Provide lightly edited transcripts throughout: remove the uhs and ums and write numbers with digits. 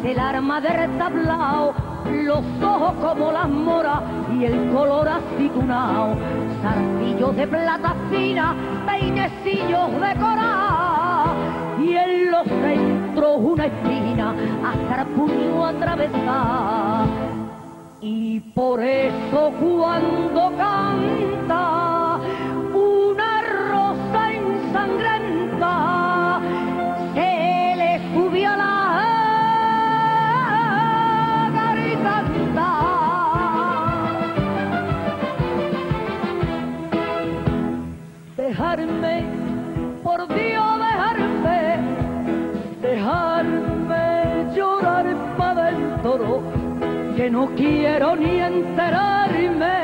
el arma de retablao, los ojos como las moras y el color aceitunao, zarcillos de plata fina, peinecillos de coral, y en los centros una espina hasta el puño atravesar. Y por eso cuando canta una rosa ensangrenta, se le sube a la garganta. Dejarme, por Dios, dejarme llorar para dentro, que no quiero ni enterarme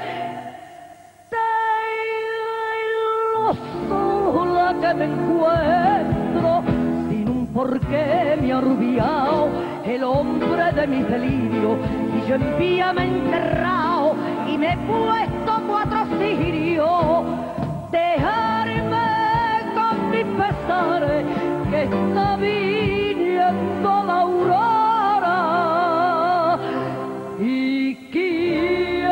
de lo sola que me encuentro, sin un porqué me ha rubiao el hombre de mis delirios, y yo en vía me he enterrado y me he puesto 4 cirios. Dejarme con mis pesares, que está viniendo la aurora y quiere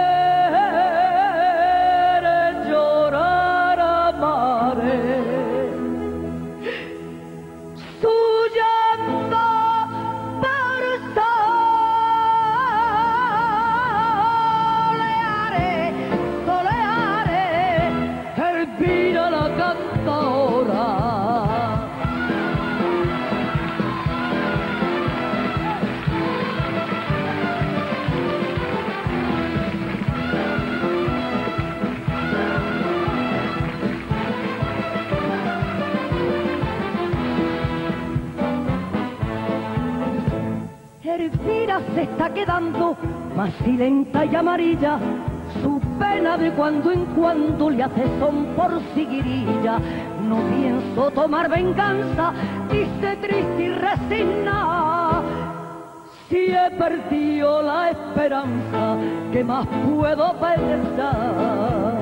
llorar a mares. Su llanto soleare, Elvira la cantora. Elvira se está quedando más silenta y amarilla, su pena de cuando en cuando le hace son por siguirilla. No pienso tomar venganza, dice triste y resignada, si he perdido la esperanza, ¿qué más puedo pensar?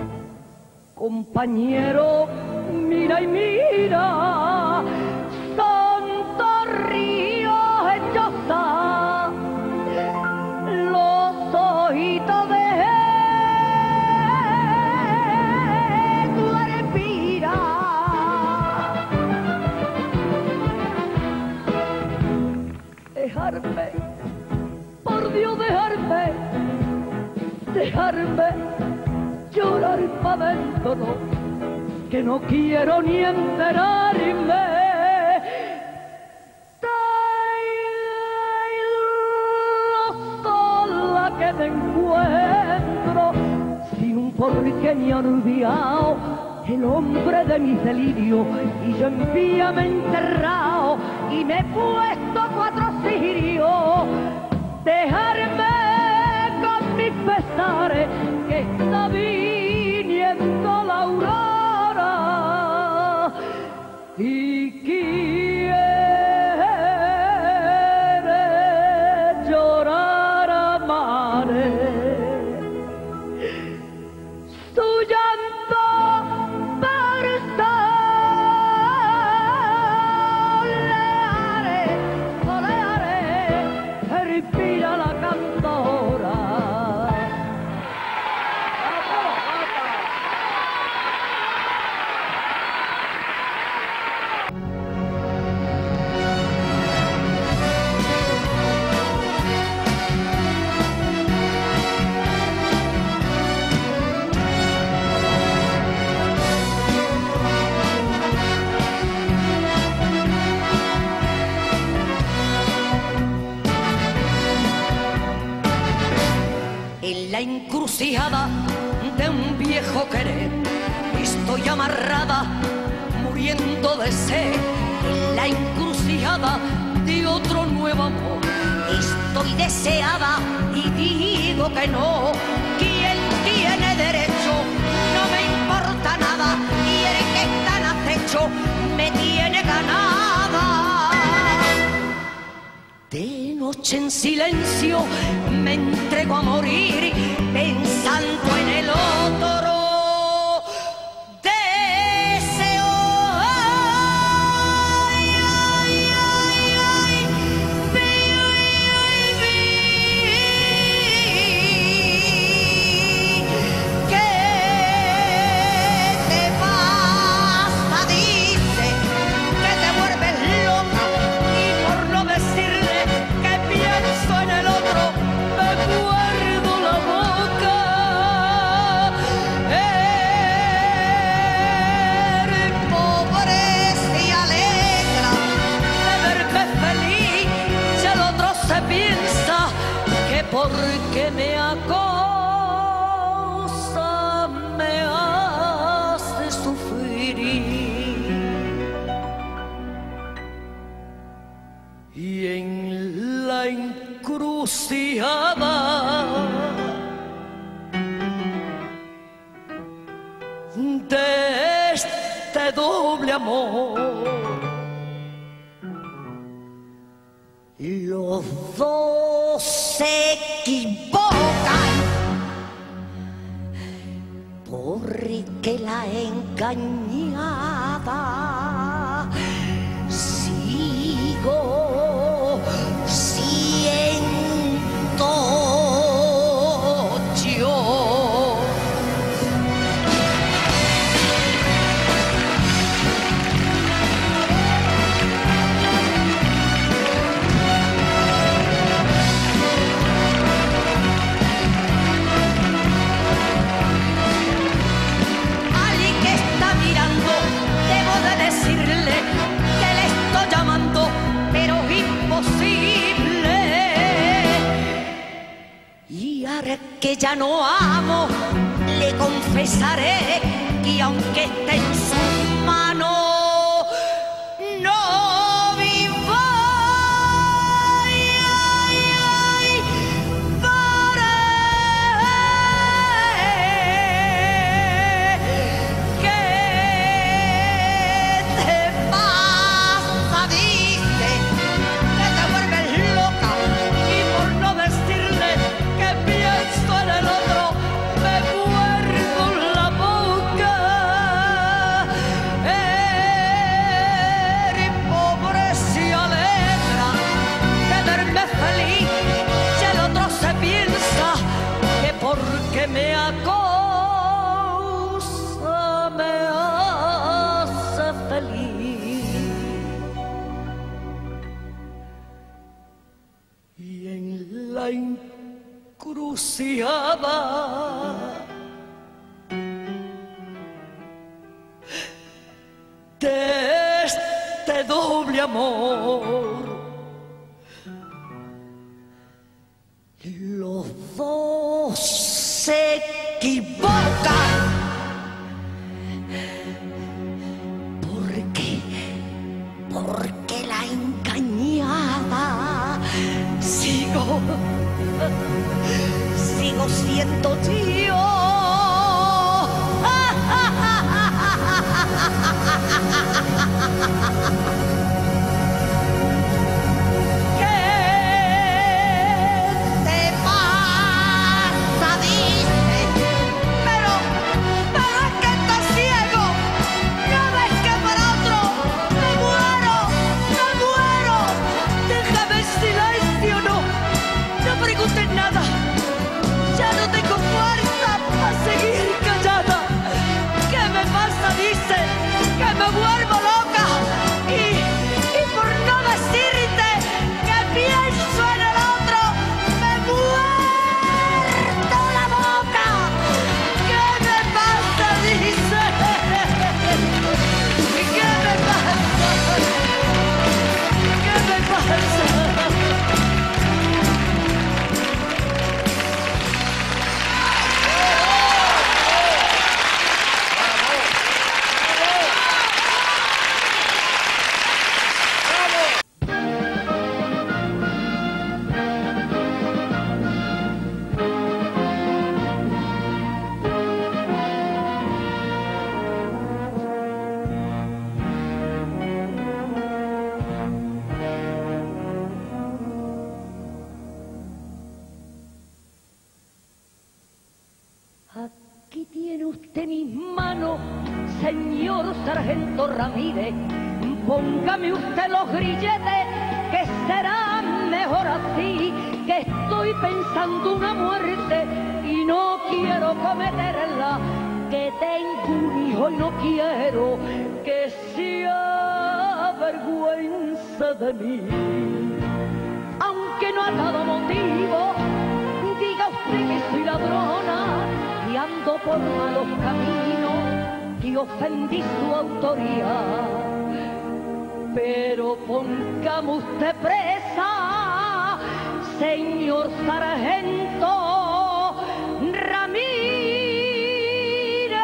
Compañero, mira y mira, santo río hechosa, los ojitos de tu respira. Dejarme, por Dios, dejarme llorar pa' dentro, que no quiero ni enterarme que me encuentro, sin un porqué ni olvidado el hombre de mis delirios, y yo en vía me he enterrado y me he puesto 4 cirios. Dejarme con mis pesares, que está viniendo la aurora y quiere llorar a mares. Su llanto soleare, respira la cantora. En la encrucijada de un viejo querer estoy amarrada, muriendo de sed. En la encrucijada de otro nuevo amor estoy deseada y digo que no. ¿Quién tiene derecho? No me importa nada, y el que está en acecho me tiene ganada. De noche en silencio me entrego a morir, pensando en el otro deseo. Ay, ay, ay, ay, encrucijada de este doble amor. Los dos se equivocan porque la engañada sigo siendo yo. Que ya no amo, le confesaré que aunque esté en sus manos, no vivo. Ay, ay, ay, por él. ¿Qué te pasa? Dice que te vuelves loca y por no decirle que pienso en el otro, me muerdo la boca. Eres pobre se alegra de verme feliz, y el otro se piensa que porque me acosa me hace feliz. Y en la encrucijada de este doble amor, los dos se equivocan porque la engañada sigo siendo yo. ¿Qué te pasa? Dice, pero es que estás ciego, no ves que para otro me muero. Déjame en silencio, no preguntes nada. Ya no tengo fuerza para seguir callada. ¿Qué me pasa? Dice que me vuelvo loca y por no decirte que pienso en el otro, me muerdo la boca. ¿Qué me pasa? Dice. ¿Qué me pasa? ¿Qué me pasa? Aquí tiene usted mis manos, señor sargento Ramírez. Póngame usted los grilletes, que será mejor así, que estoy pensando una muerte y no quiero cometerla, que tengo un hijo y no quiero que se avergüence de mí. Aunque no ha dado motivo, diga usted que soy ladrona y ando por malos caminos y ofendí su autoría. Pero póngame usted presa, señor sargento Ramírez,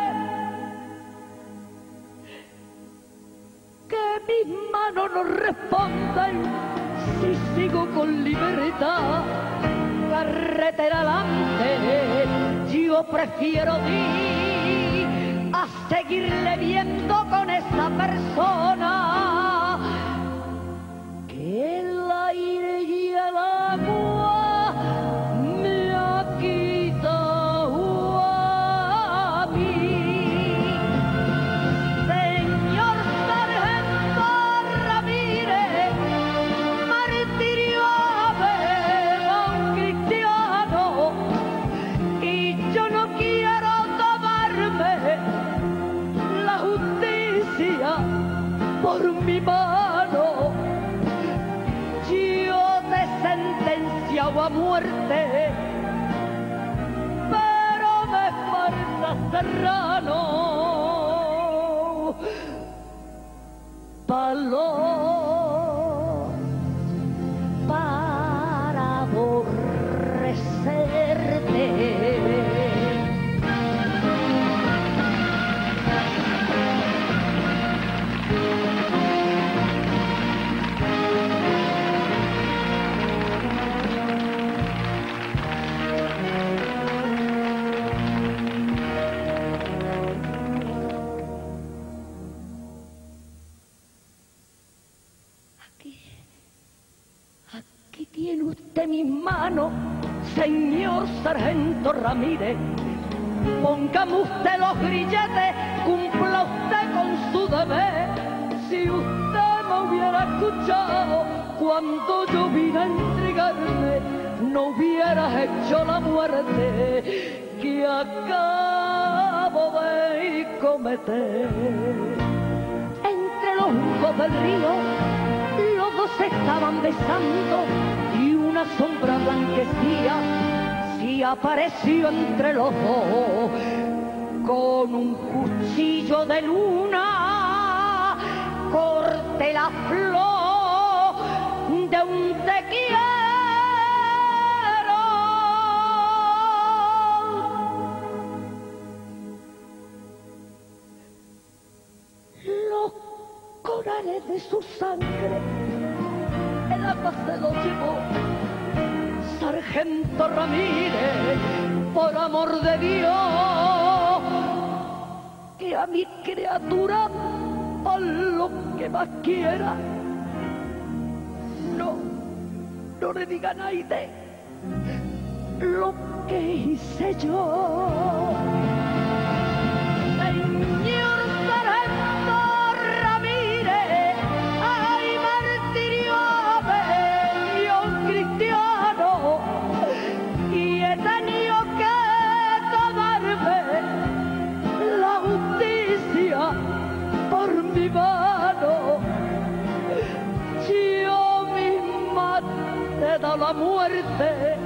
que mis manos no responden responden si sigo con libertad. Carretera adelante, yo prefiero ir a seguirle viendo con esa persona que el aire y el agua me ha quitado a mí. Señor sargento Ramírez, martirio de un cristiano, y yo no quiero tomarme la justicia por mi mano. Yo te sentenciado a muerte, pero me falta Serrano. Valor para aborrecerte. Aquí tiene usted mis manos, señor sargento Ramírez. Póngame usted los grilletes, cumpla usted con su deber. Si usted me hubiera escuchado cuando yo vine a entregarme, no hubieras hecho la muerte que acabo de cometer. Entre los juncos del río, los dos se estaban besando y una sombra blanquecía se apareció entre los dos con un cuchillo de luna. Corté la flor de un te quiero. Los corales de su sangre el agua se los llevó. Sargento Ramírez, por amor de Dios, que a mi criatura, por lo que más quiera, no le diga a nadie lo que hice yo. Señor sargento Ramírez, ay martirio de un cristiano, y he tenido que tomarme la justicia por mi mano. Yo misma te he dado la muerte,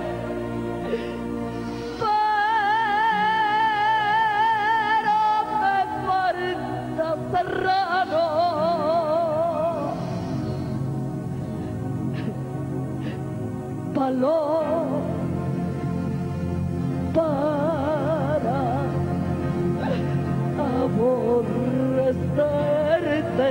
pero me falta Serrano. Valor para aborrecerte.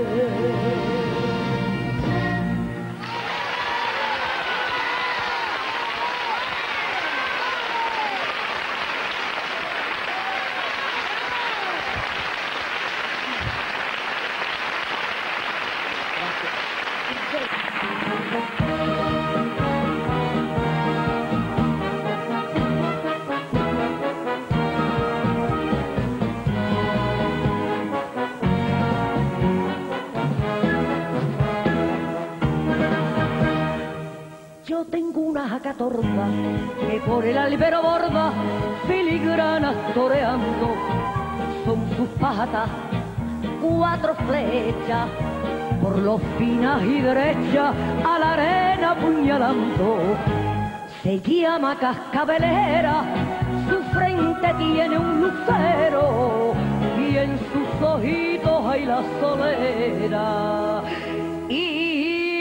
Yo tengo una jaca torda que por el albero borda filigranas toreando. Son sus patas 4 flechas por los finas y derechas a la arena apuñalando. Se llama cascabelera, su frente tiene un lucero y en sus ojitos hay la solera. Y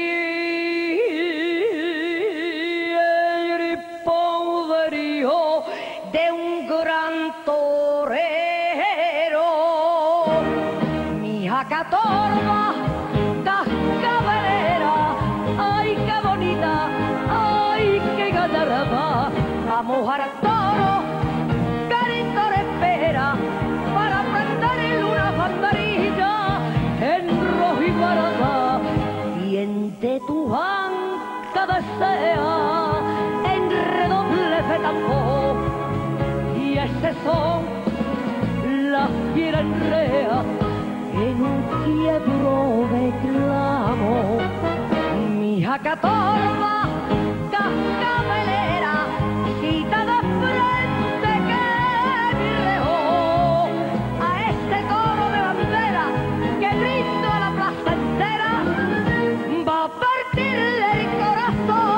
el poderío de un gran torero, mi jaca torda, cascabelera, de tu anca desea en redobles de tambor, y ese son la fiera enrea en un quiebro de clamo. Mi jacatorba, cascabelera, cita de frente que mi reo a este toro de bandera que brindo a la plaza entera, va a partirle el corazón.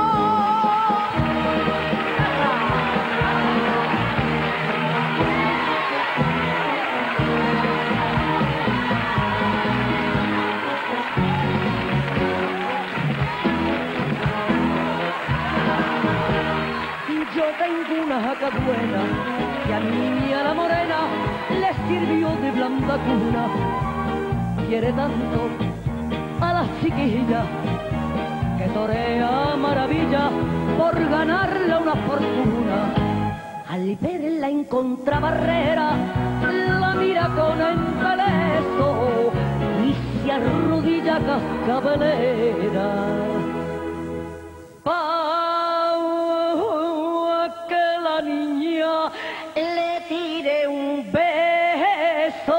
Yo tengo una jaca buena que a mi niña la morena le sirvió de blanda cuna. Quiere tanto a la chiquilla que torea maravilla por ganarle una fortuna. Al verla en contrabarrera la mira con embeleso y se arrodilla cascabelera. Le tiré un beso,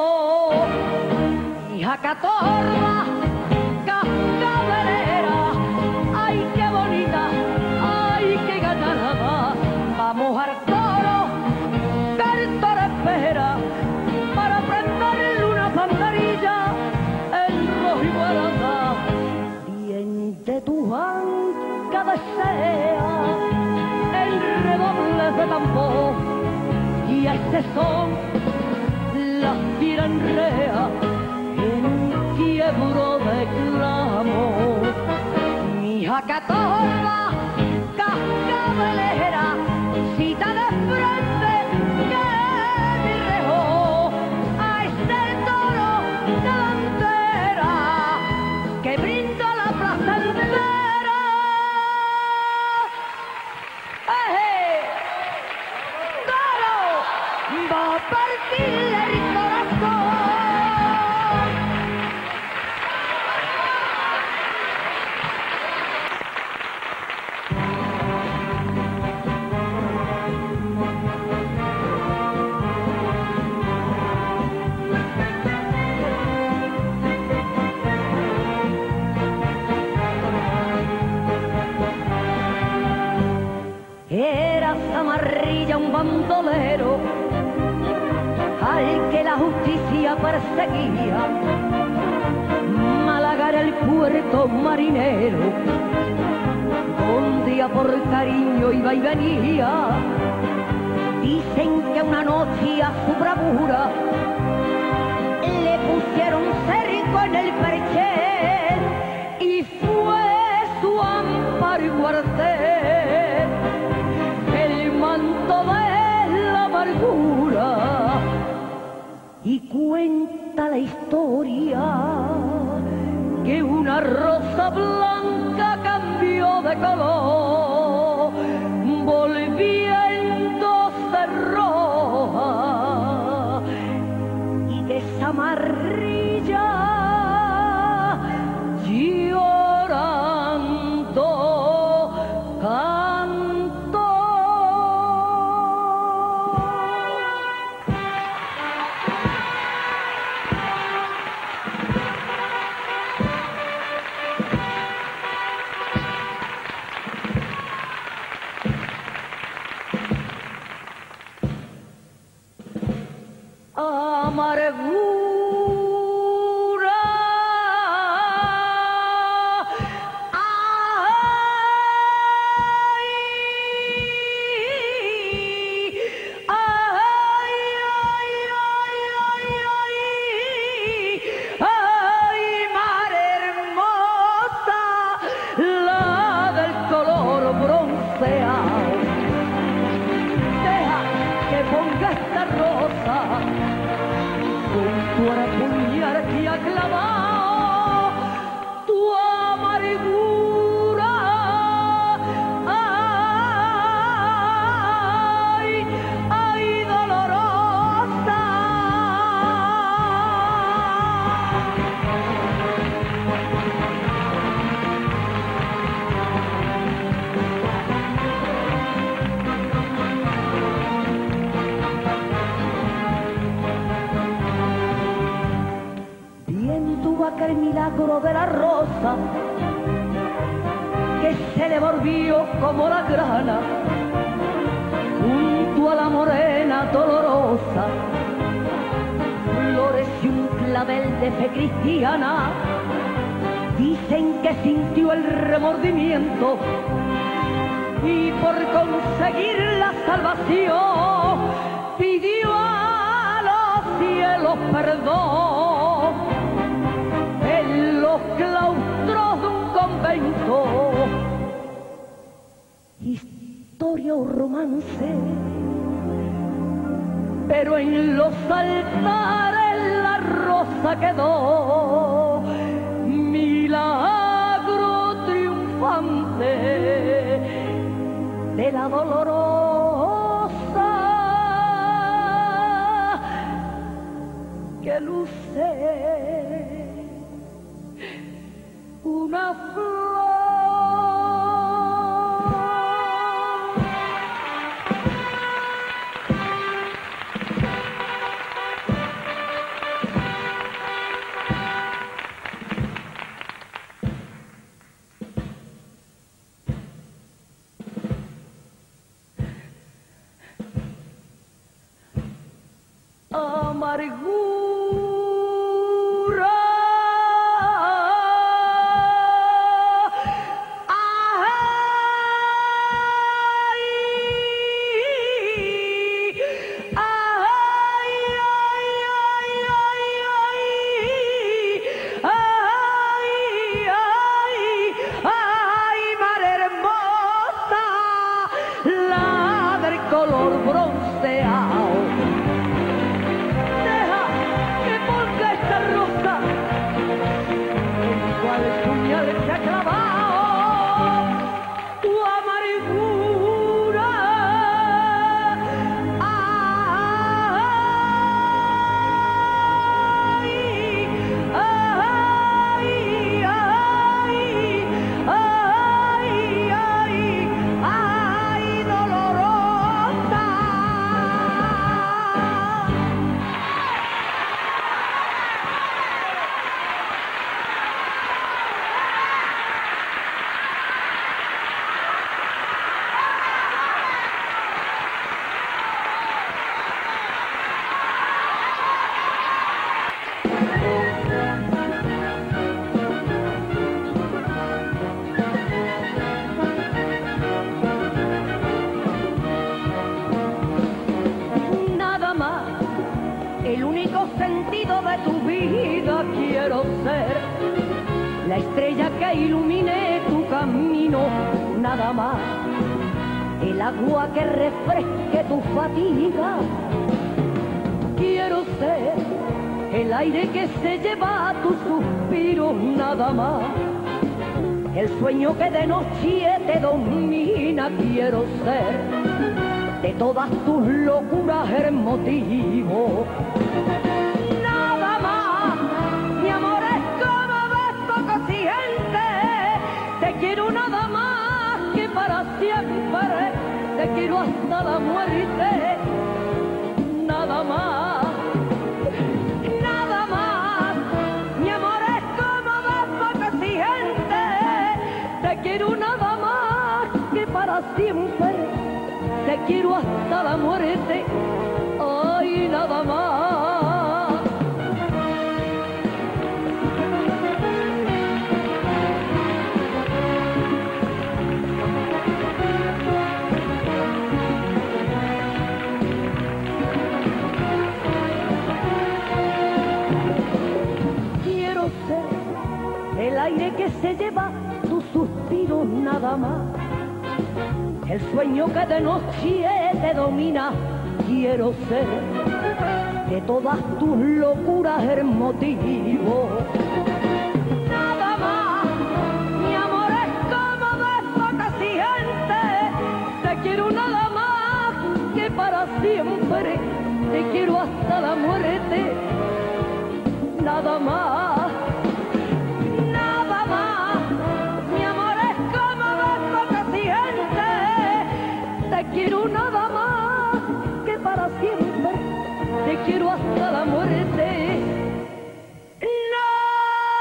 y jacatorba, cascabelera, ay qué bonita, ay qué ganada, vamos al toro, que el toro espera, para prenderle una banderilla en rojo y guaranda, bien de tu anca desea redobles de tambor, y a ese son la fiera enrea en un quiebro de clamo. Mi jacatorba, cascabelera, cita de frente que mi rejo a este toro delantera que brinda la plaza entera. Va a partirle el corazón. Era Zamarrilla un bandolero al que la justicia perseguía. Málaga era el puerto marinero donde a por cariño iba y venía. Dicen que una noche a su bravura le pusieron cerco en el perchel y fue su amparo y cuartel el manto de la amargura. Y cuenta la historia que una rosa blanca cambió de color, volviéndose roja, y que Zamarrilla llorando cantó. Amargura, ay, ay, ay, ay, mar hermosa, la del color bronceado. Deja que ponga esta rosa rostro de la rosa que se le volvió como la grana junto a la morena dolorosa. Floreció un clavel de fe cristiana, dicen que sintió el remordimiento y por conseguir la salvación pidió a los cielos perdón en los claustros de un convento. Historia o romance, pero en los altares la rosa quedó, milagro triunfante de la dolorosa que luce una flor. Amargura, ay, ay, ay, ay, ay, ay, mar hermosa, la del color bronceado. Se ha clavado tu amargura, ay, ay, ay, ay, ay, ay, dolorosa. El único sentido de tu vida quiero ser, la estrella que ilumine tu camino, nada más, el agua que refresque tu fatiga. Quiero ser el aire que se lleva tu suspiro, nada más, el sueño que de noche te domina. Quiero ser de todas tus locuras el motivo, nada más. Mi amor es como ves poco exigente, te quiero nada más que para siempre, te quiero hasta la muerte, nada más, nada más. Mi amor es como ves poco exigente, te quiero nada más que para siempre, te quiero hasta la muerte, ay, nada más. Quiero ser el aire que se lleva tu suspiro, nada más, el sueño que de noche te domina. Quiero ser de todas tus locuras el motivo, nada más. Mi amor es como ves poca gente, te quiero nada más que para siempre, te quiero hasta la muerte, nada más. Quiero nada más que para siempre, te quiero hasta la muerte, nada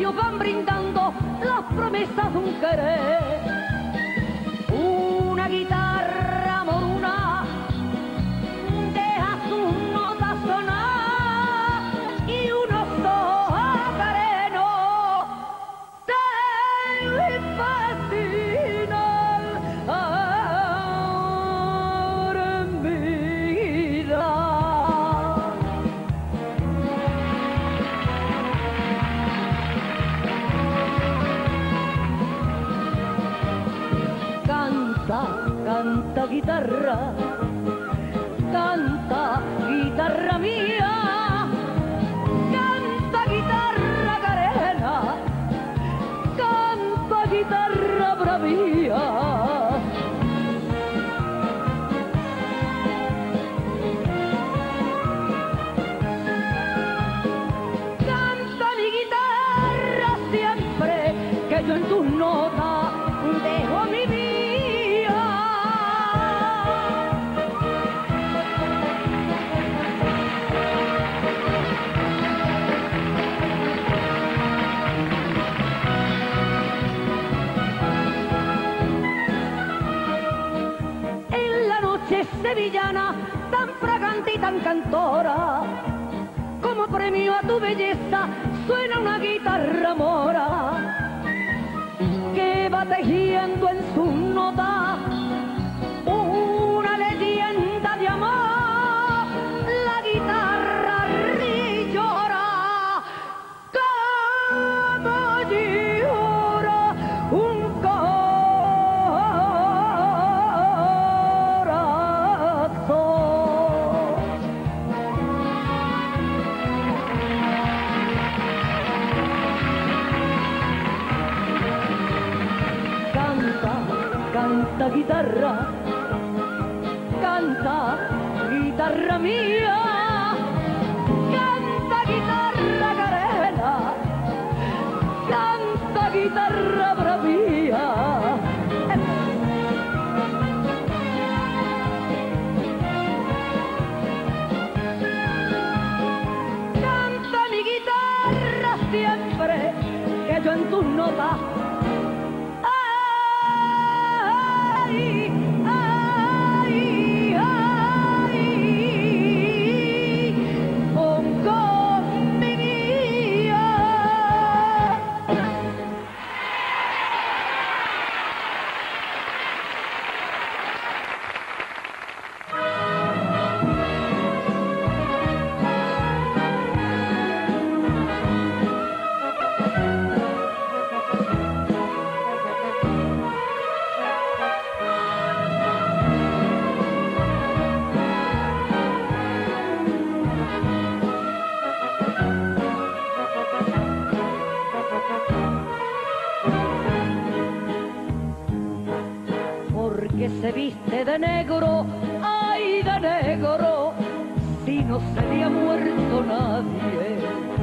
labios van brindando las promesas de un querer. Una guitarra moruna deja sus notas sonar y unos ojos serenos te fascinan ahora en mi vida. Canta guitarra, canta guitarra mía, canta guitarra carena, canta guitarra bravía. Canta mi guitarra siempre, que yo en tus notas dejo mi vida. Sevillana, tan fragante y tan cantora, como premio a tu belleza suena una guitarra mora que va tejiendo en sus notas una leyenda de amor. La guitarra llora como llora un Canta guitarra, canta guitarra mía, canta guitarra carena, canta guitarra bravía. Canta mi guitarra siempre, que yo en tus notas se viste de negro, ay de negro, si no se le ha muerto nadie.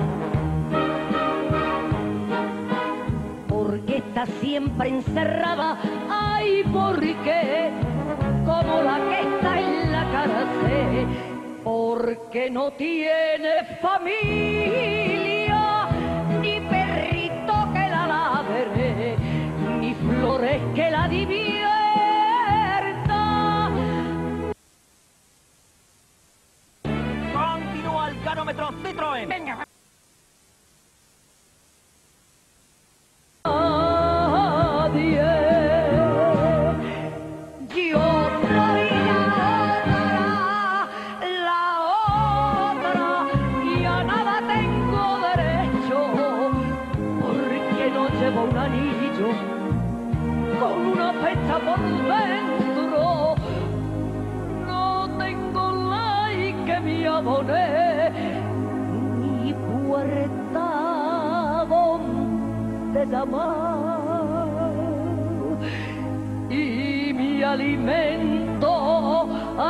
Porque está siempre encerrada, ay porque, como la que está en la cárcel, porque no tiene familia, ni perrito que la ladre, ni flores que la diviertan. Canómetro Citroën. Venga. Llevo un anillo con una fecha por dentro, no tengo like que me aboné, ni puerta donde llamar, y mi alimento a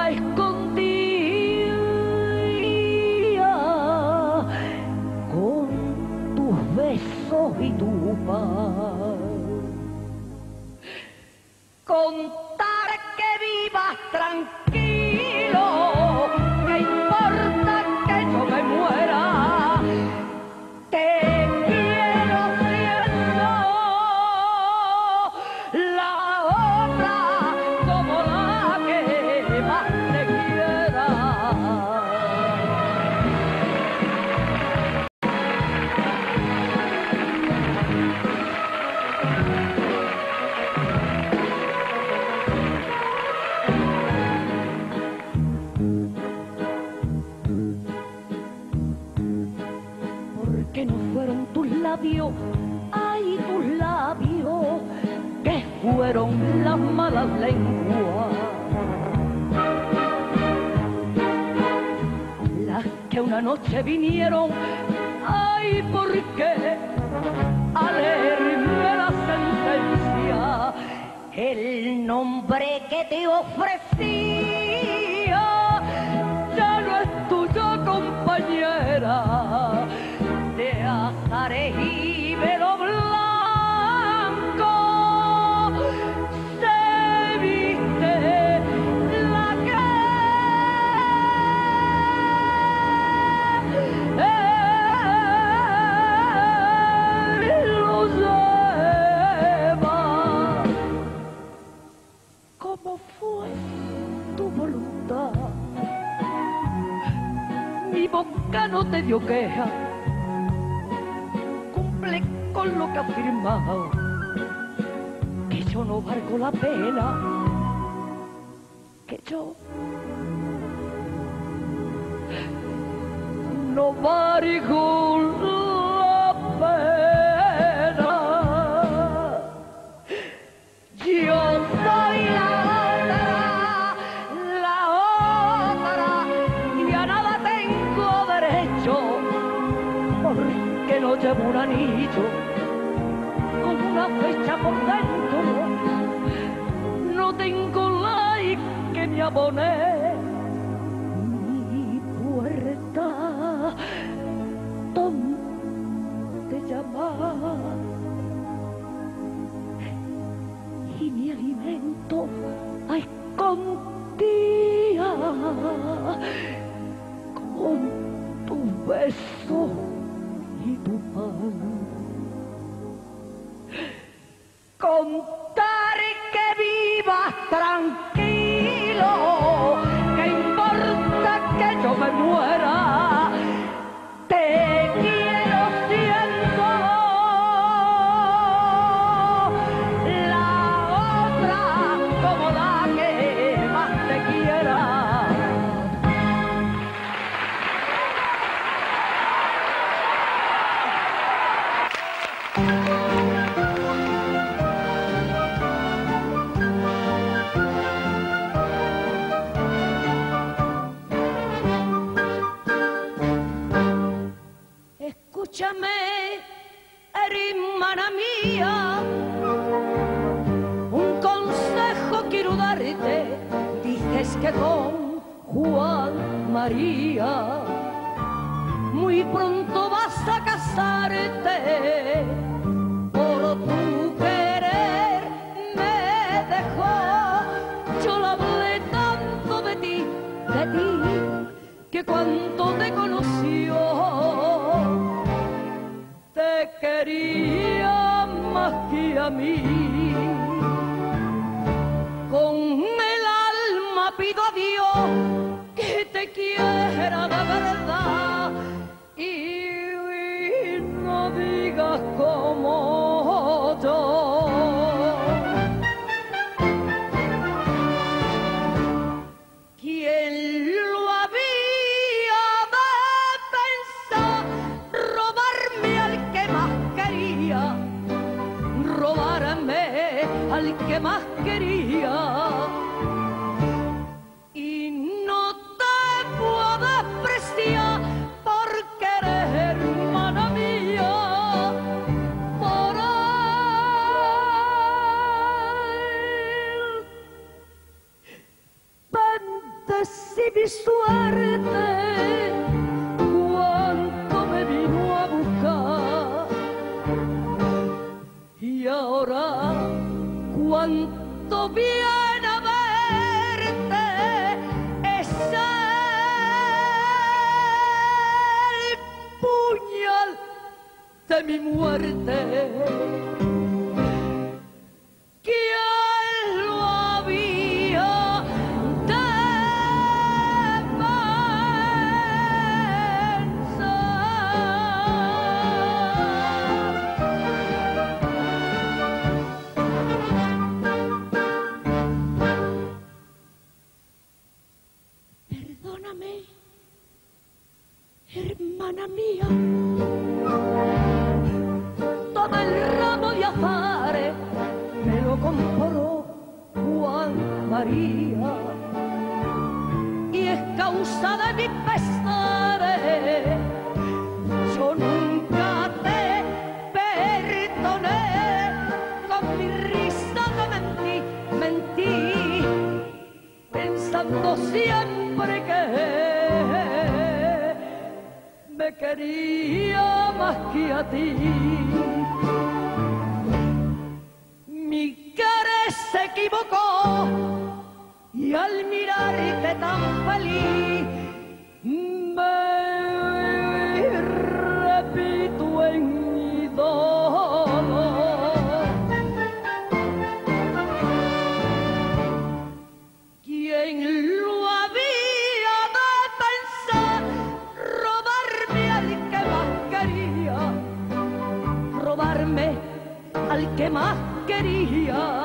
escondidas con tus besos y tu paz. Contar que vivas tranquilo, ¿qué importa que yo me muera? Te quiero labios que fueron las malas lenguas, las que una noche vinieron, ay, ¿por qué? A leerme la sentencia, el nombre que te ofrecía ya no es tuyo, compañera, de azares y velo blanco se viste la que lo lleva. ¿Cómo fue tu voluntad? Mi boca no te dio queja, cumple con lo que has firmado, que yo no valgo la pena, que yo no valgo la pena. Yo soy la otra, y a nada tengo derecho, porque no llevo un anillo con una fecha por dentro, no tengo like que me abone mi puerta donde llamar, y mi alimento a escondida con tu beso y tu pan. Contar que vivas tranquilo, que importa que yo me muera, te quiero siendo la otra, como la que más te quiera. Escúchame, hermana mía, un consejo quiero darte. Dices que con Juan María muy pronto vas a casarte. Por tu querer me dejó, yo le hablé tanto de ti, que cuando te conoció te quería más que a mí. Con el alma pido a Dios que te quiera de verdad, y no digas como yo. ¿Quién lo había de pensar? Robarme al que más quería, robarme al que más quería. Y no te puedo despreciar porque eres hermana mía, por él bendecí mi suerte cuando me vino a buscar, y ahora cuanto viene a verte es el puñal de mi muerte. ¿Quién lo había de Perdóname, hermana mía, todo el ramo de cantares me lo compró Juan María, y es causa de mis pesares. Yo nunca te perdoné, con mi risa te mentí, pensando siempre que me quería más que a ti. Mi querer se equivocó y al mirarte tan feliz me repito en mi dolor. ¿Quién lo había de pensar? Robarme al que más quería, robarme al que más quería.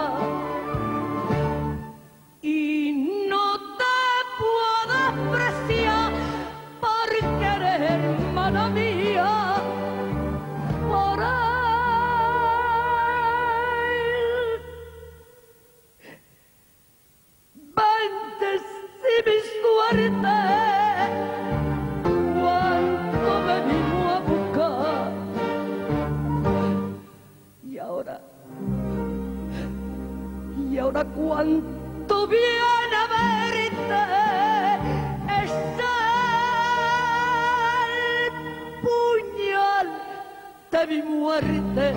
Y no te puedo apreciar por querer, hermana mía, por él. Vente si mi suerte cuando me vino a buscar. Y ahora cuánto viene a verte ese puñal de mi muerte.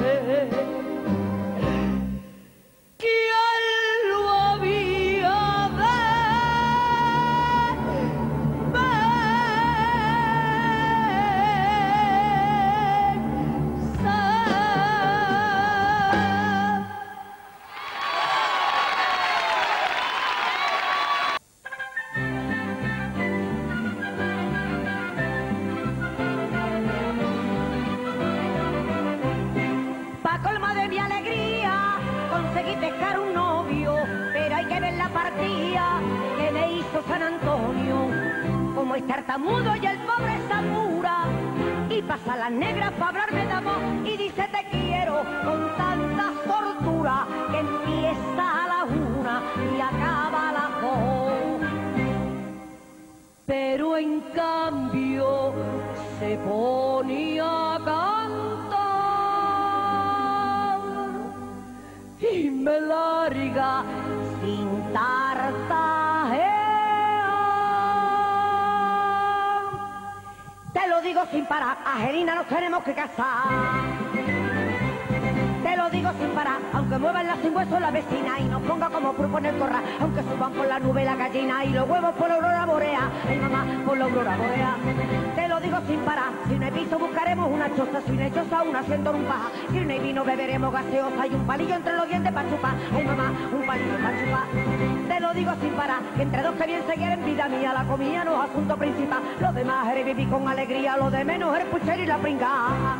¿Quién lo había de pescar un novio, pero hay que ver la partida que me hizo San Antonio. Como es tartamudo y el pobre Zamora, y pasa las negras para hablarme de amor, y dice te quiero con tanta tortura que empieza a la 1 y acaba a las 2. Pero en cambio se ponía a cantar y me larga sin tartajear. Te lo digo sin parar, Angelina, nos tenemos que casar. Te lo digo sin parar, aunque muevan las sin huesos la vecina y nos ponga como pulpo en el corral, aunque suban por la nube la gallina y los huevos por la aurora borea. Ay mamá, por la aurora borea. Te lo digo sin parar, si no hay piso buscaremos una choza, si no hay choza un asiento en un paja, si no hay vino beberemos gaseosa y un palillo entre los dientes para chupar. Ay mamá, un palillo para chupar. Te lo digo sin parar, que entre dos que bien se quieren vida mía, la comida no es asunto principal, lo demás es vivir con alegría, lo de menos es el puchero y la pringada.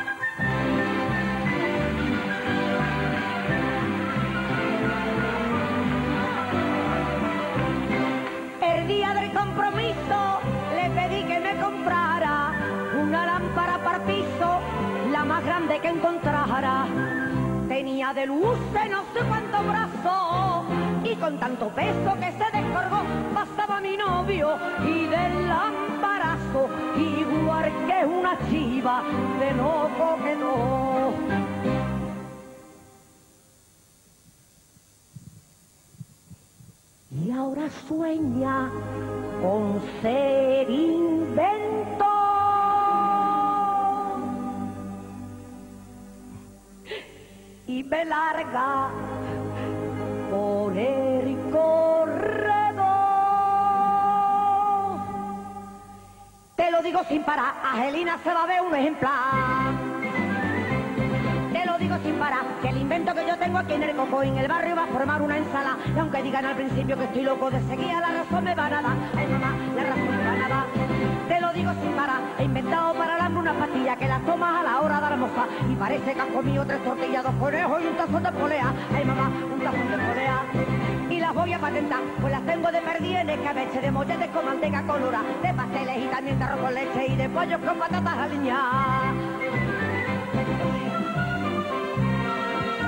El día del compromiso le pedí que me comprara una lámpara para piso, la más grande que encontrara. Tenía de luz de no sé cuántos brazos y con tanto peso que se descargó pasaba mi novio y del lamparazo igual que una chiva de loco quedó. Y ahora sueña con ser inventor y me larga por el corredor. Te lo digo sin parar, Angelina se va a ver un ejemplar. Te lo digo sin parar, que el invento que yo tengo aquí en el coco en el barrio va a formar una ensalada. Y aunque digan al principio que estoy loco de seguida, la razón me van a dar. Ay mamá, la razón me van a dar. Te lo digo sin parar, he inventado para el hambre una pastilla que la tomas a la hora de almorzar y parece que has comido 3 tortillas, 2 conejos y un tazón de polea. Ay mamá, un tazón de polea. Y las voy a patentar, pues las tengo de perdida en escabeche, de molletes con manteca colorada, de pasteles y también de arroz con leche y de pollos con patatas aliñadas.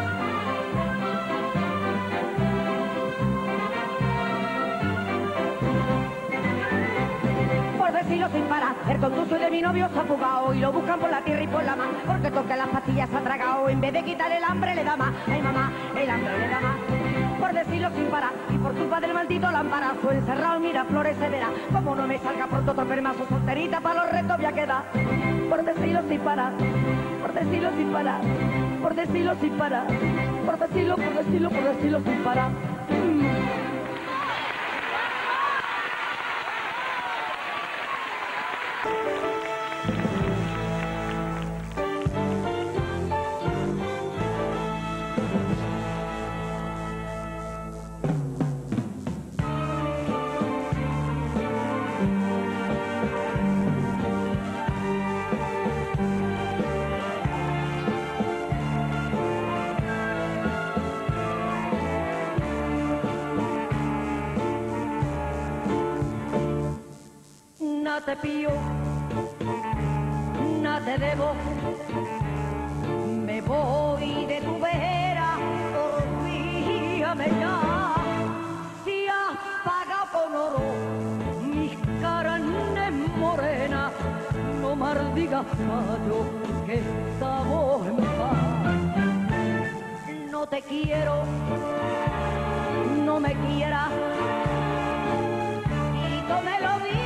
decirlo sin parar, el contuso de mi novio se ha fugado y lo buscan por la tierra y por la mar, porque toca las pastillas se ha tragado, en vez de quitarle el hambre le da más. Ay mamá, el hambre le da más. Por decirlo sin parar y por culpa del maldito lamparazo encerrado, mira flores se verá, como no me salga pronto otro permazo, solterita para los retos voy a quedar. Por decirlo sin parar, por decirlo sin parar, por decirlo sin parar, por decirlo sin parar. No te pío, no te debo, me voy de tu vera, olvídame ya. Si has pagado con oro mis carnes morenas, no maldigas fallo que estamos en paz. No te quiero, no me quieras, y tú me lo dices.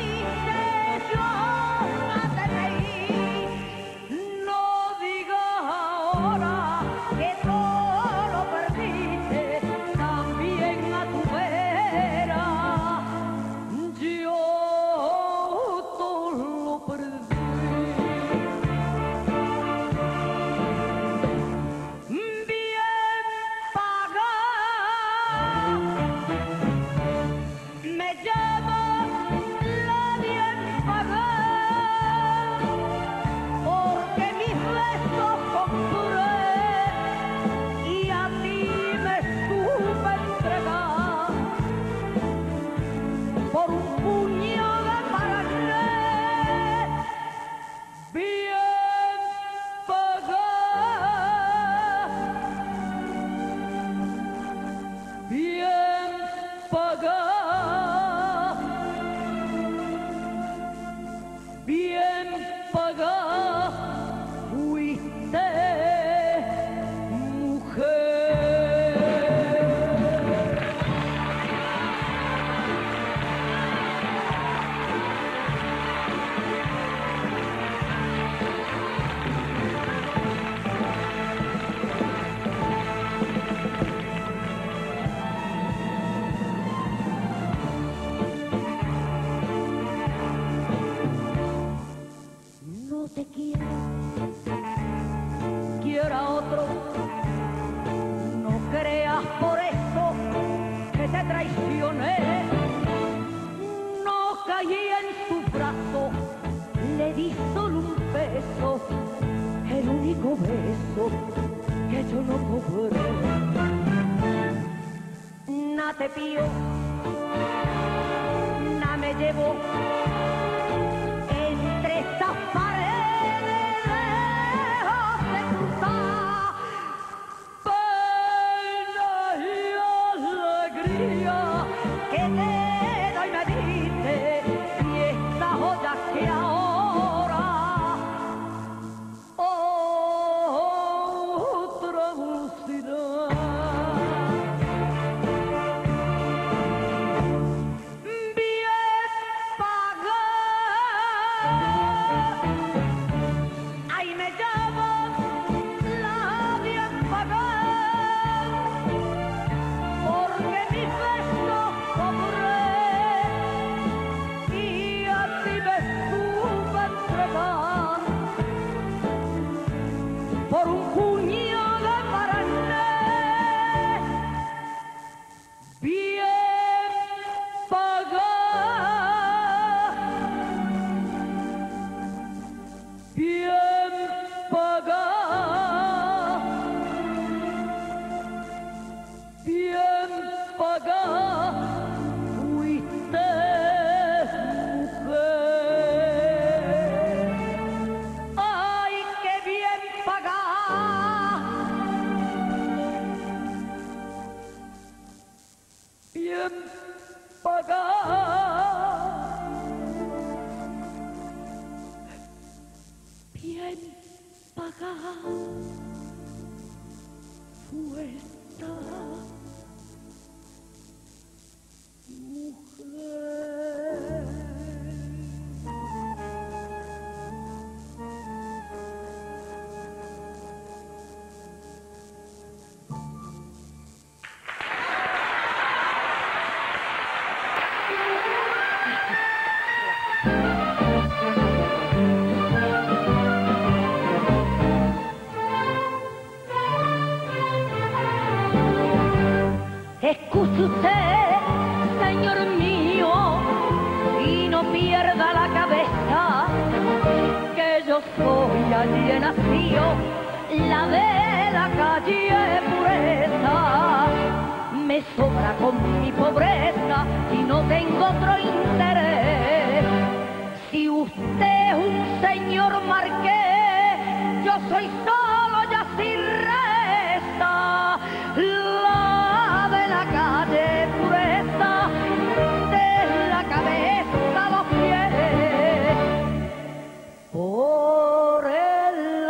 El único beso que yo no cobré. Na te pío, na me llevo entre estas paredes lejos de cruzar pena y alegría que te doy me diste y estas joyas que ahora por un puñado de parané bien pagado, bien pagado, bien pagado, fuiste mujer. Ay, qué bien pagado, bien pagado, pagar vuestra mujer. Excuse usted, señor mío, y no pierda la cabeza, que yo soy allí nacido, la de la calle Pureza. Me sobra con mi pobreza y no tengo otro interés. Si usted es un señor marqués, yo soy solo y así resta. La de la calle Pureza, de la cabeza a los pies, por el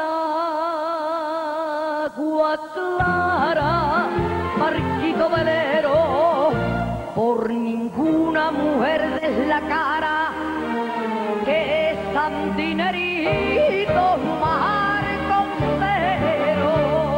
agua clara, barquito velero, por ninguna mujer de la cara, que San Dinerito mar concero.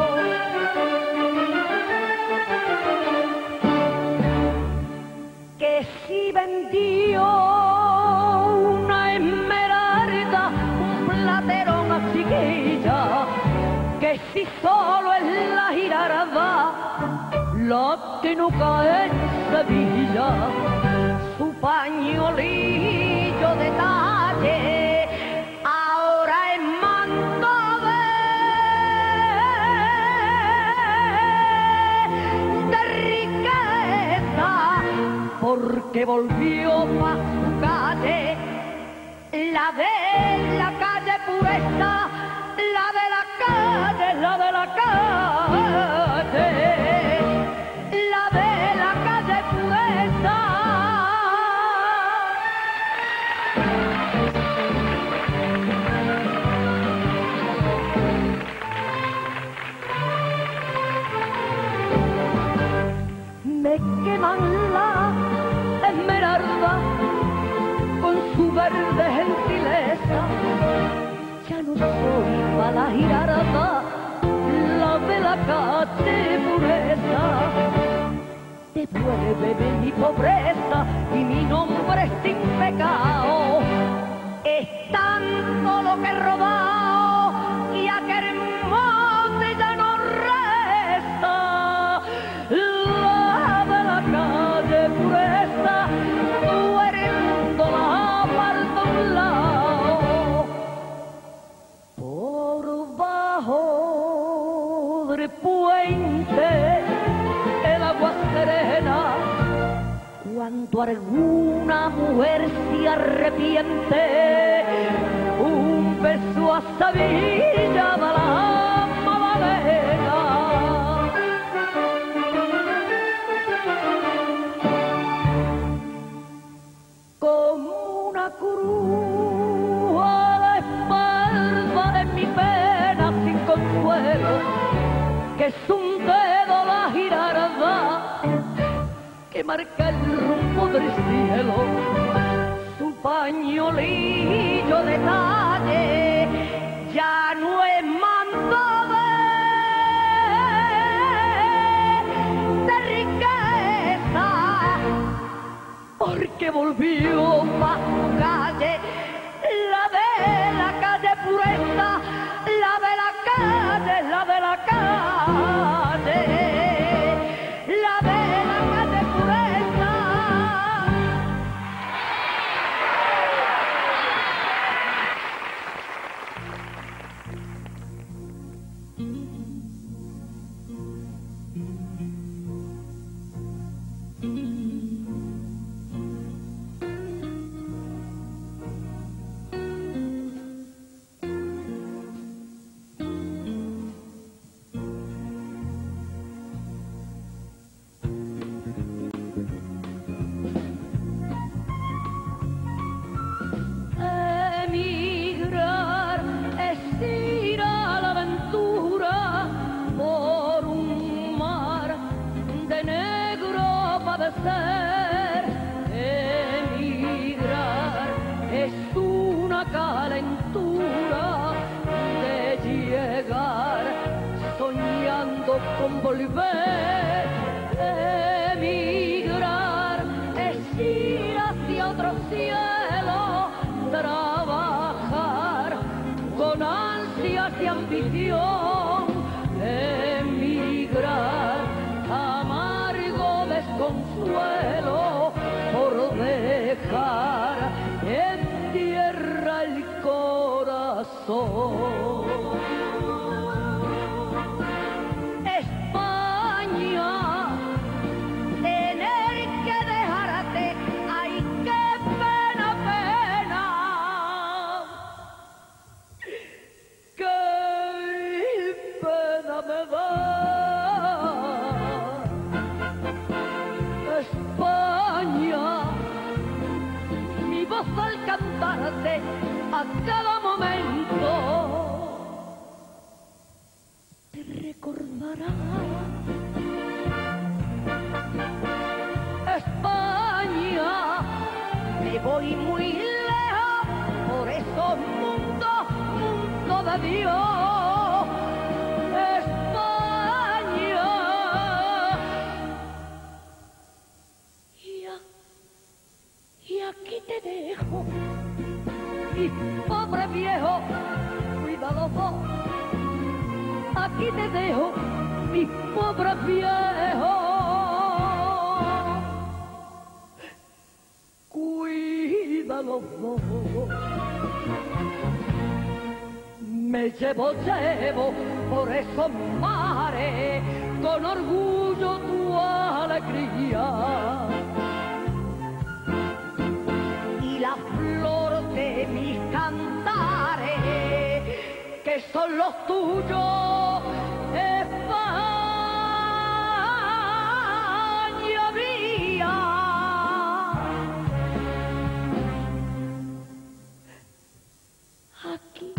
Que si vendió una esmeralda, un platero, una chiquilla, que si solo es la girarda, la que no cae en Sevilla, su pañolillo de talle, ahora es manto de riqueza, porque volvió pa' su calle, la de la calle Pureza, la de la calle, la de la calle, la de la calle Pureza. Me queman la esmeralda con su verde gentileza, ya no soy para la girarda, la de la calle Pureza. Devuélveme mi pobreza y mi nombre es sin pecado, es tanto lo que he robado y aquel monte ya no resta. La de la calle Pureza, tú eres la parte a un lado, por bajo del puente el agua serena. Cuando alguna mujer se arrepiente, un beso a Sevilla da la Magdalena. Como una cruz a la espalda en mi pena sin consuelo, que es un dedo la girarda que marca el rumbo del cielo, su pañolillo de talle ya no es manto de riqueza, porque volvió pa' su calle, la de la calle Pureza, la de la calle, la de la calle, la de la calle Pureza. con volver, emigrar es ir hacia otro cielo, trabajar con ansias y ambición, emigrar, amargo desconsuelo por dejar en tierra el corazón. Al cantarte a cada momento te recordará. España, me voy muy lejos por esos mundos de Dios. España, y aquí te dejo, mi pobre viejo, cuidadoso. Aquí te dejo, mi pobre viejo, cuidadoso. Me llevo por esos mares, con orgullo tu alegría. La flor de mis cantares, que son los tuyos, España mía. Aquí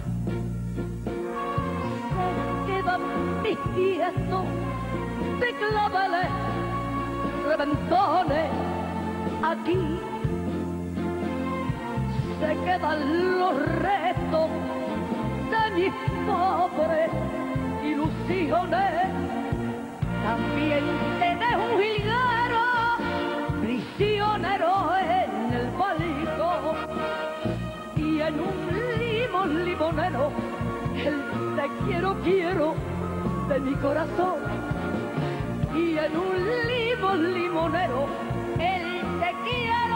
se quedan mis tiestos de claveles, reventones, aquí se quedan los restos de mis pobres ilusiones. También te dejo un jilguero, prisionero en el balcón, y en un limonero el te quiero de mi corazón, y en un limonero el te quiero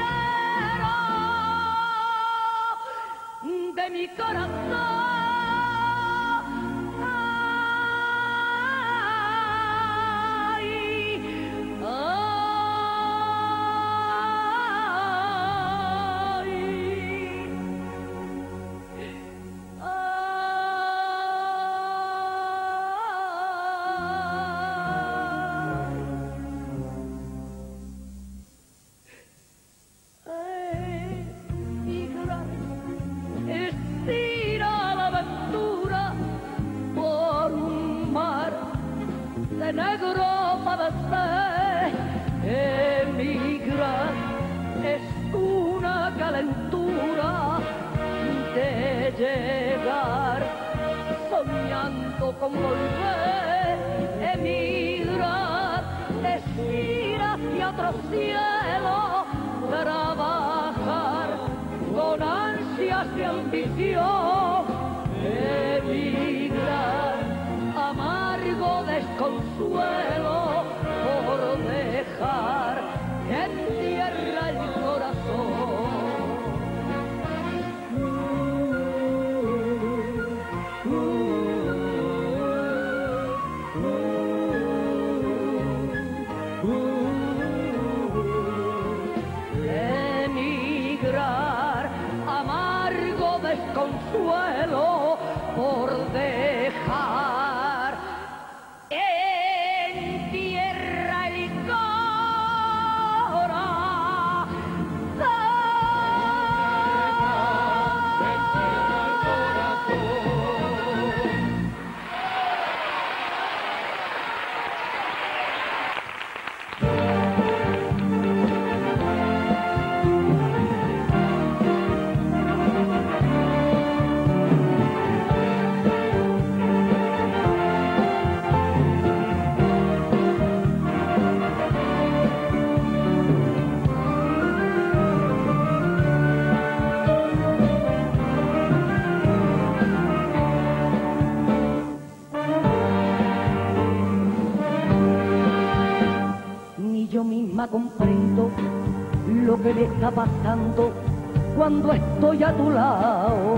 de mi corazón. De negro padecer, emigrar es una calentura de llegar soñando con volver, emigrar es ir hacia otro cielo, trabajar con ansias y ambición, emigrar amargo desconsuelo por dejar en tierra el corazón. Emigrar amargo desconsuelo por dejar en misma comprendo lo que me está pasando cuando estoy a tu lado.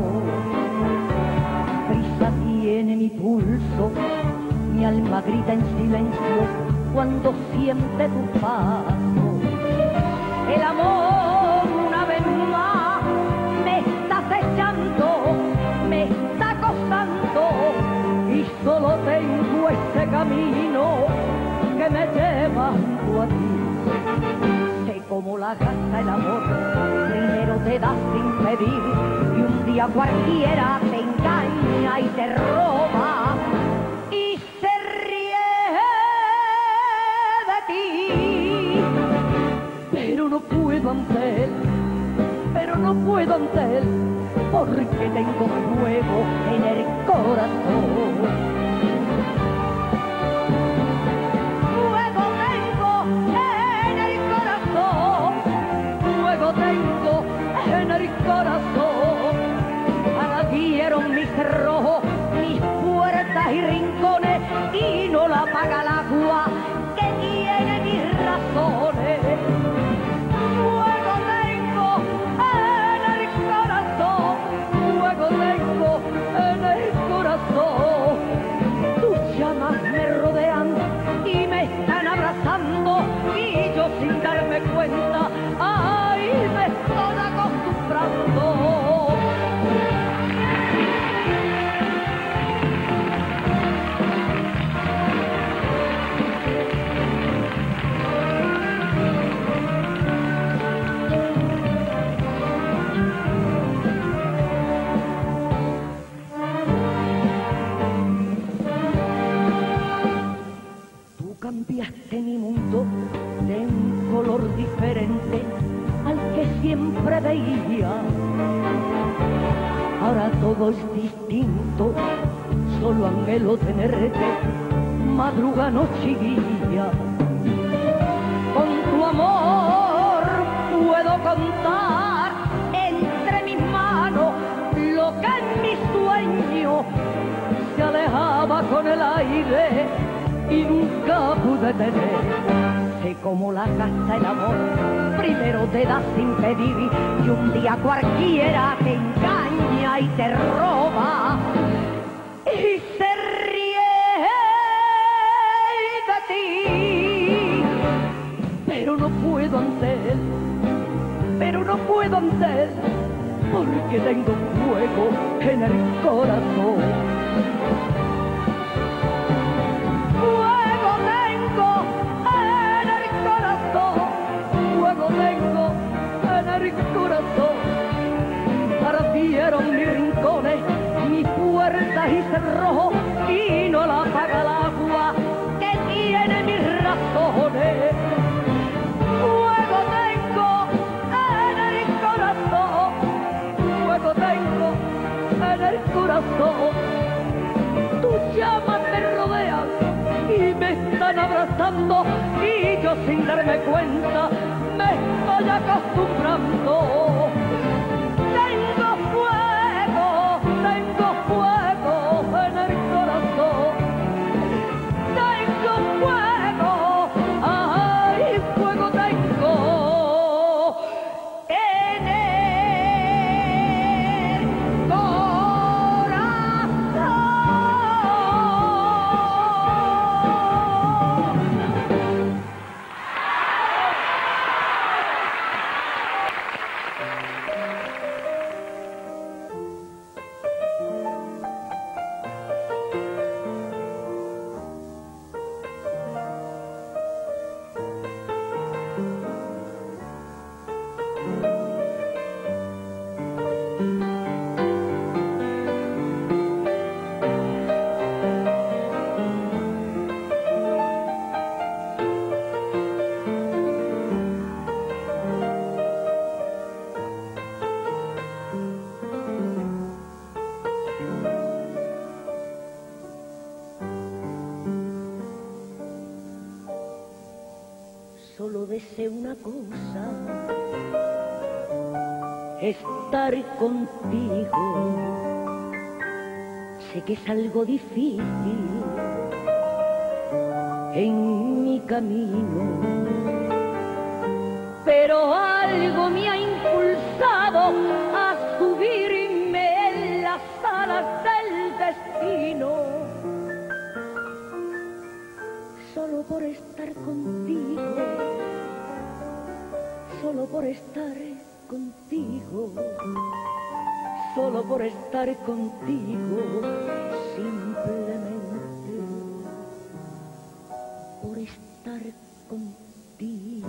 Prisa tiene mi pulso, mi alma grita en silencio cuando siente tu paso. El amor una vez más me está acechando, me está acosando y solo tengo ese camino que me lleva junto a ti. Sé cómo la gasta el amor, primero te da sin pedir y un día cualquiera te engaña y te roba y se ríe de ti. Pero no puedo ante él, pero no puedo ante él, porque tengo fuego en el corazón. Tengo en el corazón, ardieron mis cerrojos, mis puertas y rincones, y no la apaga el agua que tiene mis razones. Fuego tengo en el corazón, fuego tengo en el corazón. Tus llamas me rodean y me están abrazando, y yo sin darme cuenta, me estoy acostumbrando. Tú cambiaste mi mundo de un color diferente al que siempre veía. Ahora todo es distinto, solo anhelo tenerte, madruga, noche y día. Con tu amor puedo contar entre mis manos lo que en mi sueño se alejaba con el aire y nunca pude tener. Sé cómo la gasta el amor, primero te da sin pedir y un día cualquiera te engaña y te roba y se ríe de ti. Pero no puedo ante él, pero no puedo ante él, porque tengo fuego en el corazón. Corazón, ardieron mis rincones, mis puertas y cerrojos, y no la apaga el agua que tiene mis razones. Fuego tengo en el corazón, fuego tengo en el corazón. Tus llamas me rodean y me están abrazando, y yo sin darme cuenta me estoy acostumbrando. Tengo fuego en el corazón. Tengo fuego, ay, fuego tengo en el corazón. Solo deseo una cosa, estar contigo. Sé que es algo difícil en mi camino, pero algo me ha impulsado a subirme en las alas del destino, solo por estar contigo, solo por estar contigo, solo por estar contigo, simplemente por estar contigo.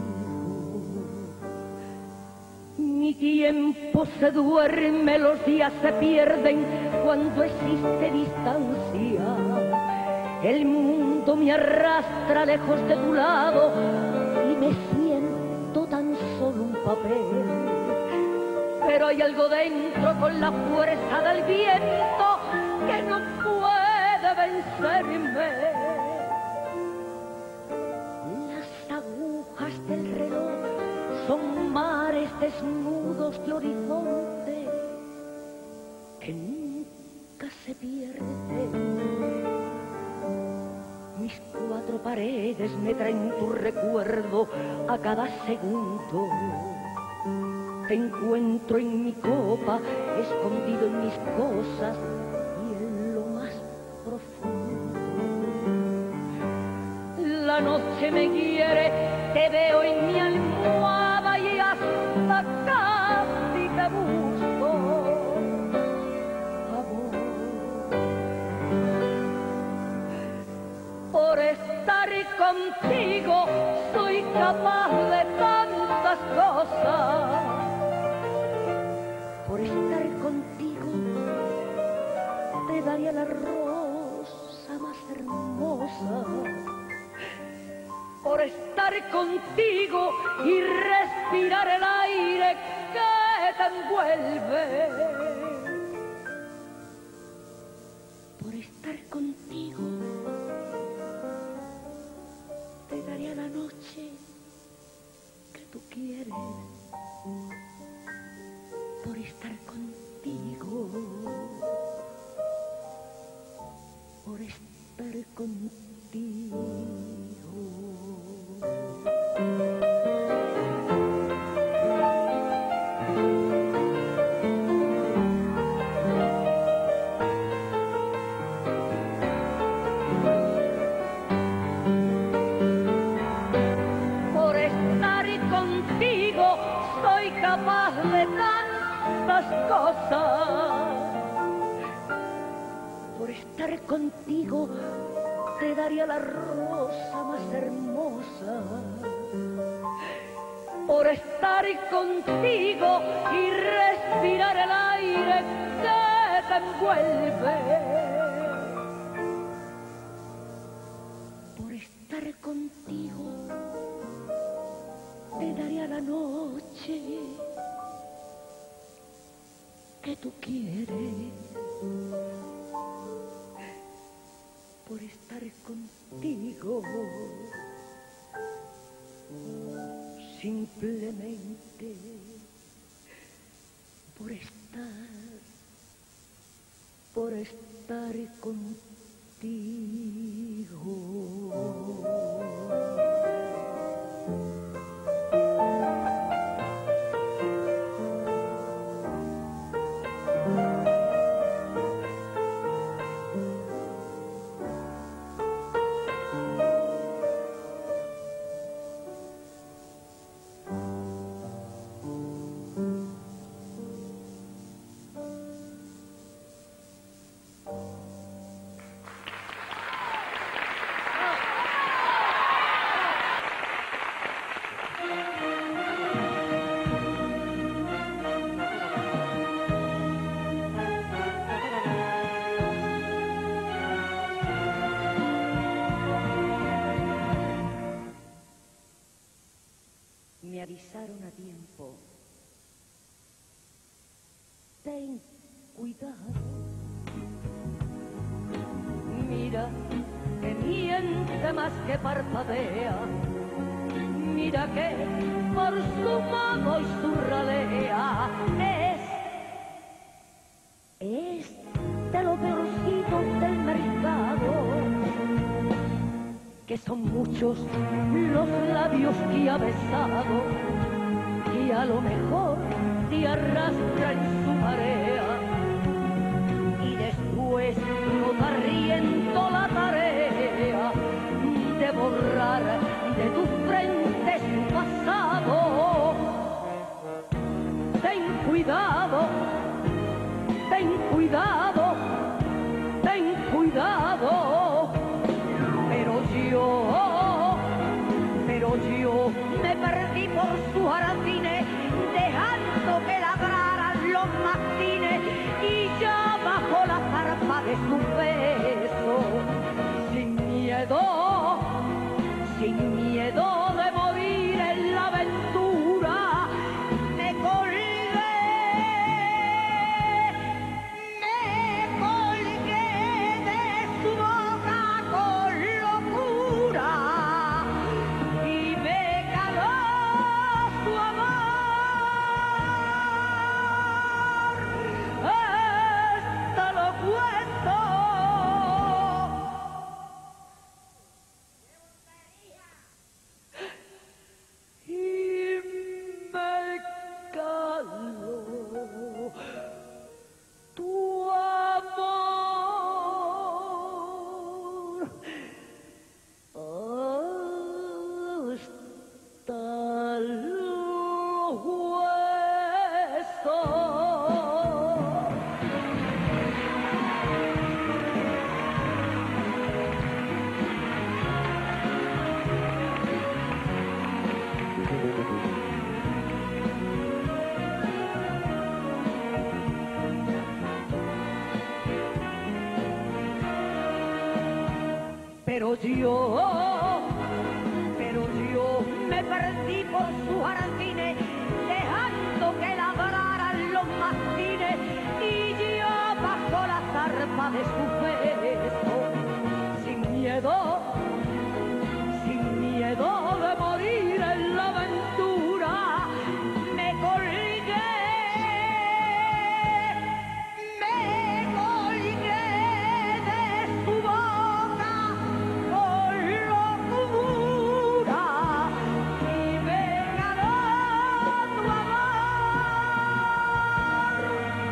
Mi tiempo se duerme, los días se pierden cuando existe distancia. El mundo me arrastra lejos de tu lado y me siento tan solo un papel. Pero hay algo dentro con la fuerza del viento que no puede vencerme. Las agujas del reloj son mares desnudos de horizonte que nunca se pierden. Mis cuatro paredes me traen tu recuerdo a cada segundo. Te encuentro en mi copa, escondido en mis cosas y en lo más profundo. La noche me quiere, te veo en mi almohada y hasta casi te busco, amor. Por estar contigo soy capaz de tantas cosas. Por estar contigo te daría la rosa más hermosa. Por estar contigo y respirar el aire que te envuelve. Por estar contigo te daría la noche que tú quieres. Por estar contigo, por estar contigo. Por estar contigo soy capaz de tantas cosas. Por estar contigo te daría la rosa más hermosa. Por estar contigo y respirar el aire que te envuelve. Por estar contigo te daría la noche que tú quieres. Por estar contigo, simplemente por estar contigo. Me avisaron a tiempo. Ten cuidado. Mira que miente más que parpadea. Mira que por su modo y su ralea es de lo peorcito del mercado. Que son muchos los labios que ha besado que a lo mejor te arrastra en su marea y después no te arriendo la tarea de borrar de tu frente su pasado. Ten cuidado, ten cuidado, ten cuidado, pero yo me perdí por sus jardines, dejando que ladraran los mastines, y ya bajo la zarpa de su beso, sin miedo de morir en la aventura, me colgué de su boca con locura y me caló su amor hasta lo cuento. Pero yo me perdí por sus jardines, dejando que ladraran los mastines, y ya bajo la zarpa de su beso, sin miedo de morir en la aventura, me colgué de su boca con locura y me ganó tu amor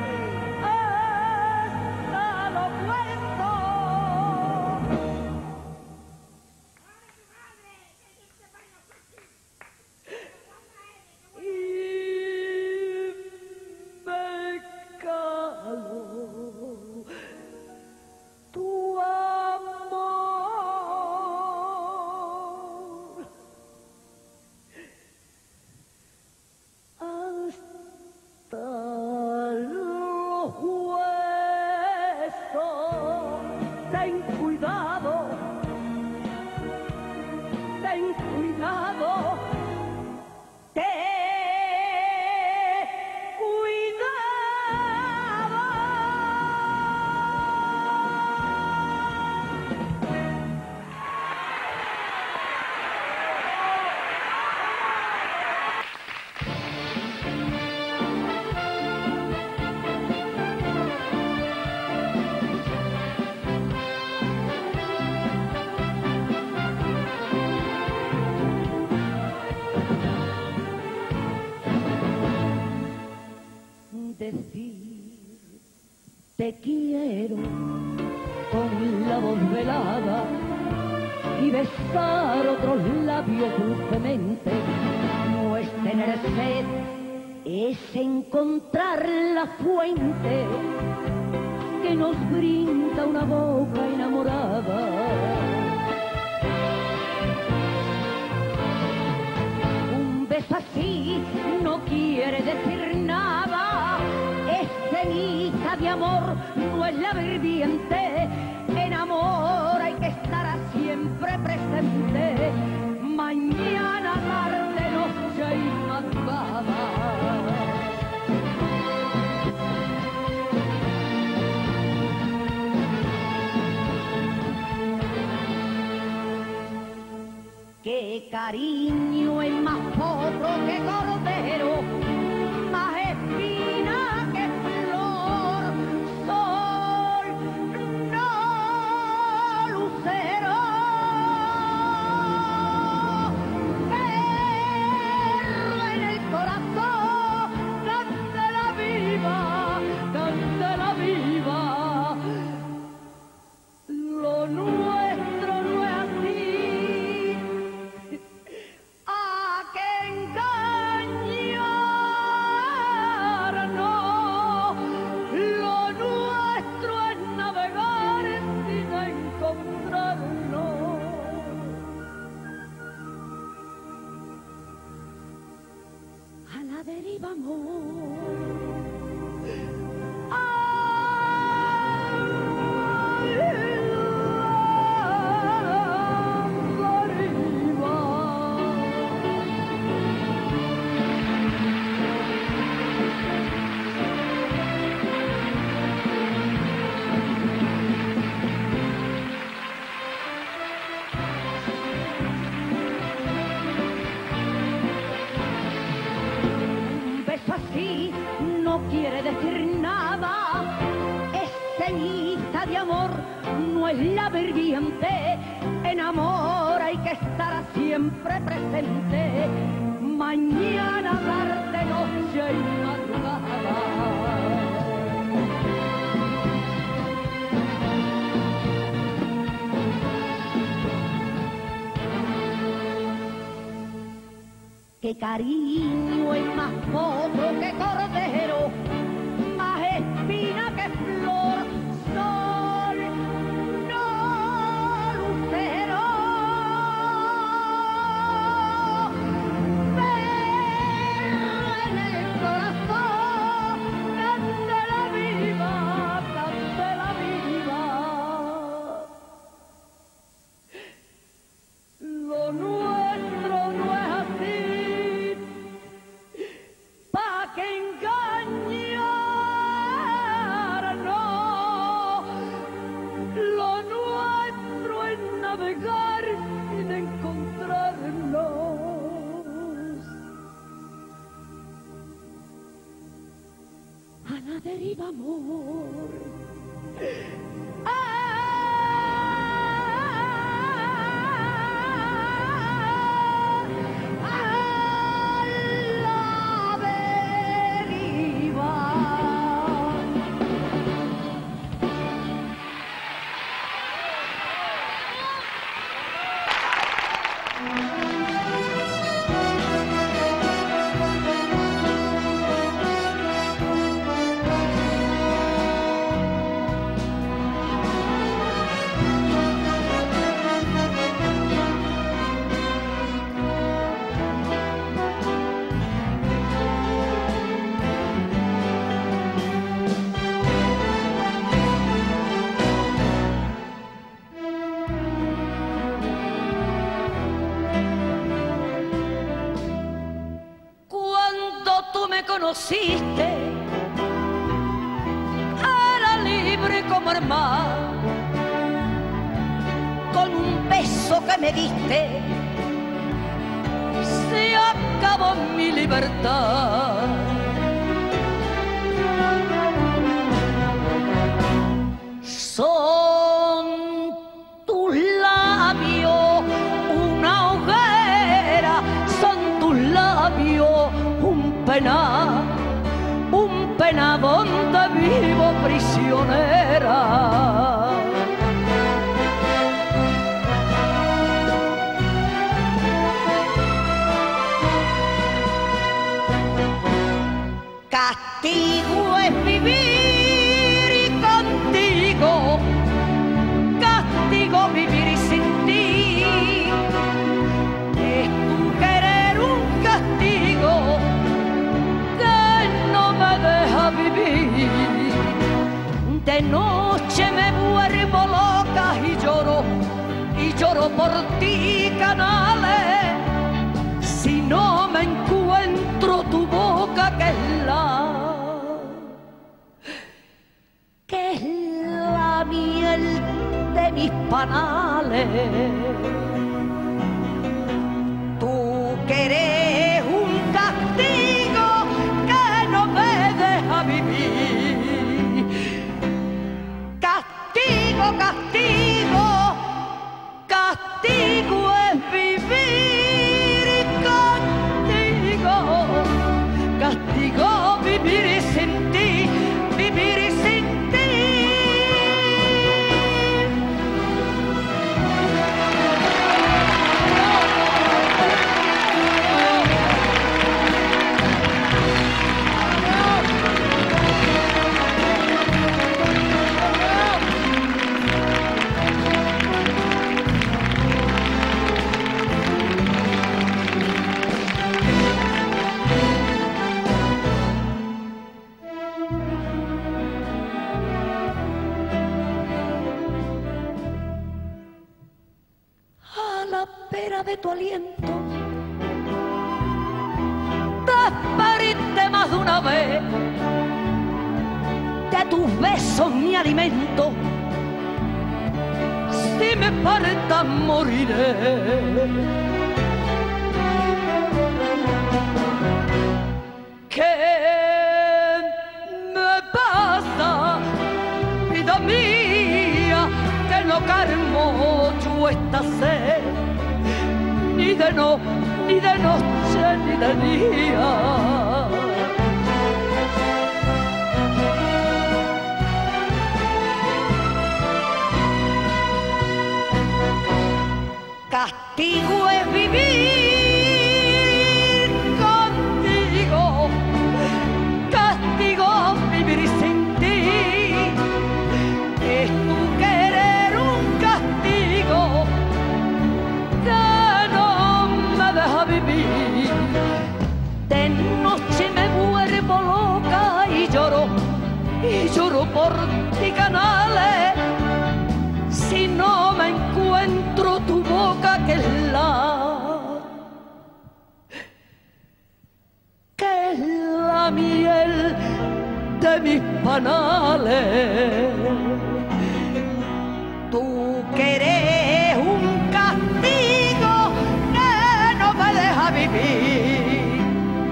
hasta lo cuento. Ten cuidado, ten cuidado, ten cuidado. Decir te quiero con la voz velada y besar otros labios dulcemente no es tener sed, es encontrar la fuente que nos brinda una boca enamorada. Un beso así no quiere decir nada, es ceniza de amor, no es la verdiente. En amor hay que estar siempre presente, mañana, tarde, noche y madrugada. Qué cariño es más potro que cordero, más espina que flor, sol, no lucero, perro en el corazón. la deriva, amor. Quiere decir nada, es cenita de amor, no es la verdiente. En amor hay que estar siempre presente, mañana, tarde, noche y madrugada. Que cariño es más potro que cordero, más espina que flor, sol, no lucero. Pero en el corazón, candela viva, candela viva. Lo nuestro no es así. Que engañar, no, lo nuestro es navegar sin encontrarnos. A la deriva, amor. Conociste, era libre como el mar, con un beso que me diste, se acabó mi libertad. Son tus labios una hoguera, son tus labios un pena donde vivo prisionera. Castigo es vivir y contigo, castigo vivir y sin ti. Es tu querer un castigo que no me deja vivir. De noche me vuelvo loca y lloro por ti, canales. Si no me encuentro tu boca, que es la miel de mis panales. Tú querés un castigo que no me deja vivir. Castigo, castigo, castigo es vivir contigo. Castigo vivir sin ti, vivir sin ti. la pera de tu aliento. Desperté más de una vez, de tus besos mi alimento. Si me partas moriré. ¿Qué me pasa, vida mía, que no calmo yo esta sed, ni de noche, ni de día? Castigo es vivir contigo, castigo vivir sin ti. Es tu querer un castigo que no me deja vivir. De noche me vuelvo loca y lloro por ti, canales. Si no me encuentro tu boca, que es la miel de mis panales. Tu querer un castigo que no me deja vivir.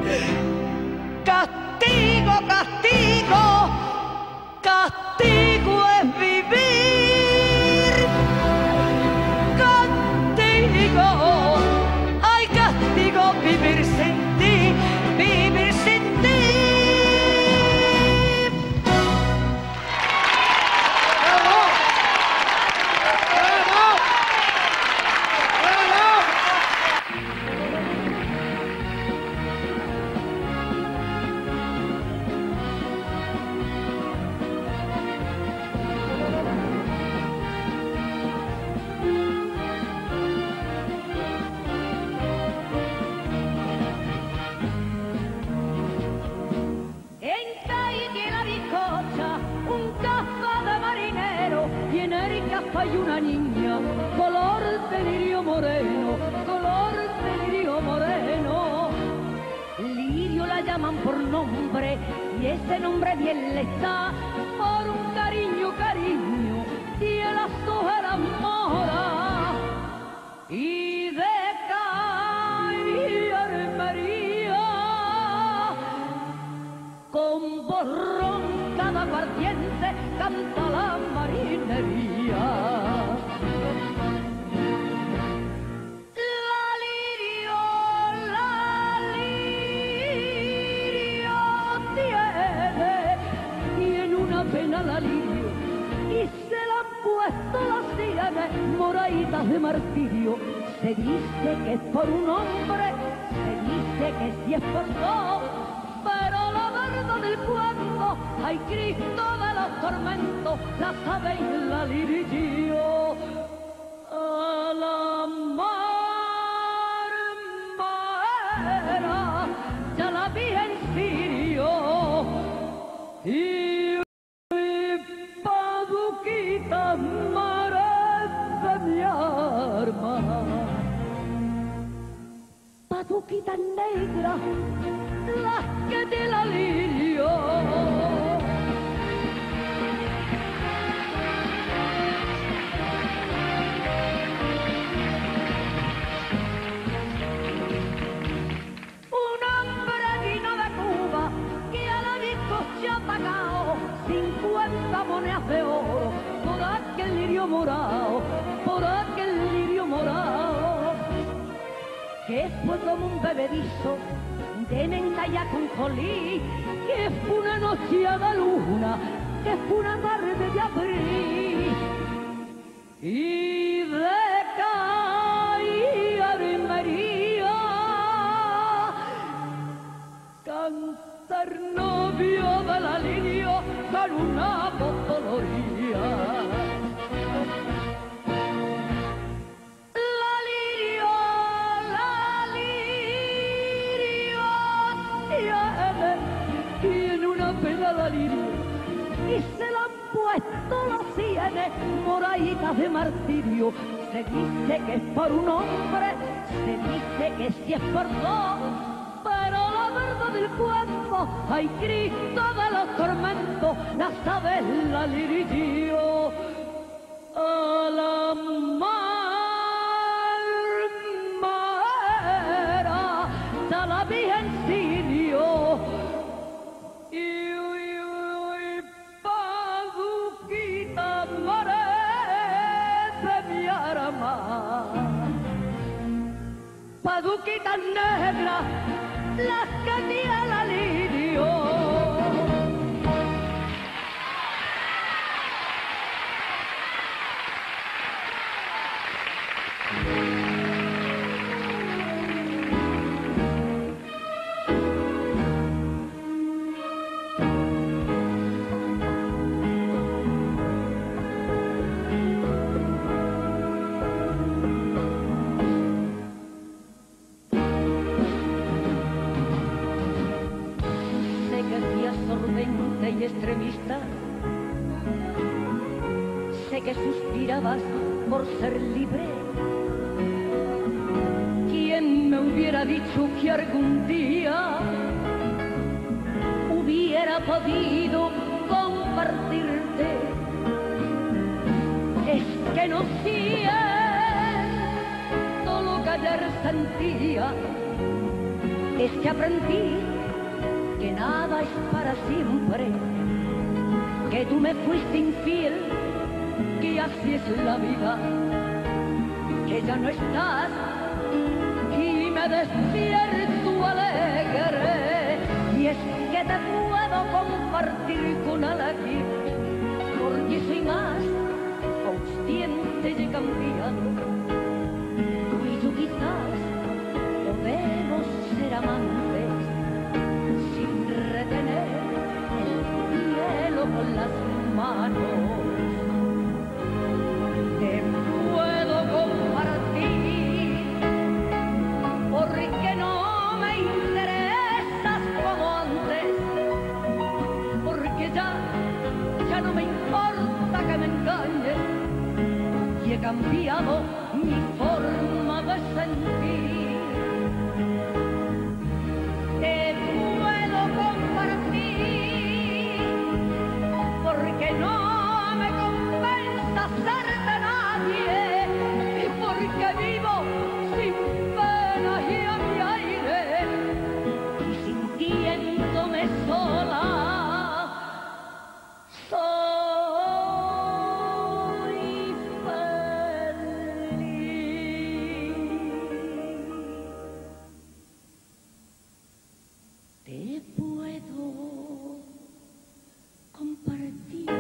Castigo, castigo, castigo es vivir contigo. Ay, castigo vivir sin ti, vivir sin ti. Hay una niña, color de lirio moreno, color de lirio moreno. Lirio la llaman por nombre y ese nombre bien le está por un cariño, cariño, y el azul era mora. Y de caer María, con voz ronca de aguardiente, canta la marinería. La lirio y se la han puesto las sienes moraditas de martirio. Se dice que es por un hombre, se dice que sí es por dos, pero la verdad del cuento, ay Cristo de los tormentos, la sabéis la lirio. A la mar maera, ya la vi en Sirio y paduquita negra, las que te la lirio. Un hombre vino de Cuba que a la disco se ha pagado 50 monedas de oro por aquel lirio morado, por aquel lirio morado. Que fue como un bebedizo de menta con colí, que fue una noche a la luna, que fue una tarde de abril. Y de caer María, cantar novio de la lirio con una voz doloría. Tiene una pena la lirio y se la han puesto puesto las sienes moraditas de martirio. Se dice que es por un hombre, se dice que sí es por dos, pero la verdad del cuento, ay Cristo de los tormentos, la sabe la lirillo. A la marmara, da la Virgencillo. Y paduquita merece mi arma. Paduquitas negras, las que tiene la lirio. Absorbente y extremista, sé que suspirabas por ser libre. ¿Quién me hubiera dicho que algún día hubiera podido compartirte? Es que no siento lo que ayer sentía, es que aprendí que nada es para siempre, que tú me fuiste infiel, que así es la vida, que ya no estás y me despierto alegre, y es que te puedo compartir con alguien, porque soy más consciente y he cambiado. Tú y yo quizás podemos ser amantes, retener el hielo con las manos. Te puedo compartir porque no me interesas como antes, porque ya no me importa que me engañes, y he cambiado mi forma de sentir. Porque no me compensa ser de nadie, y porque vivo sin pena y a mi aire, y sintiéndome sola, soy feliz. Te puedo compartir.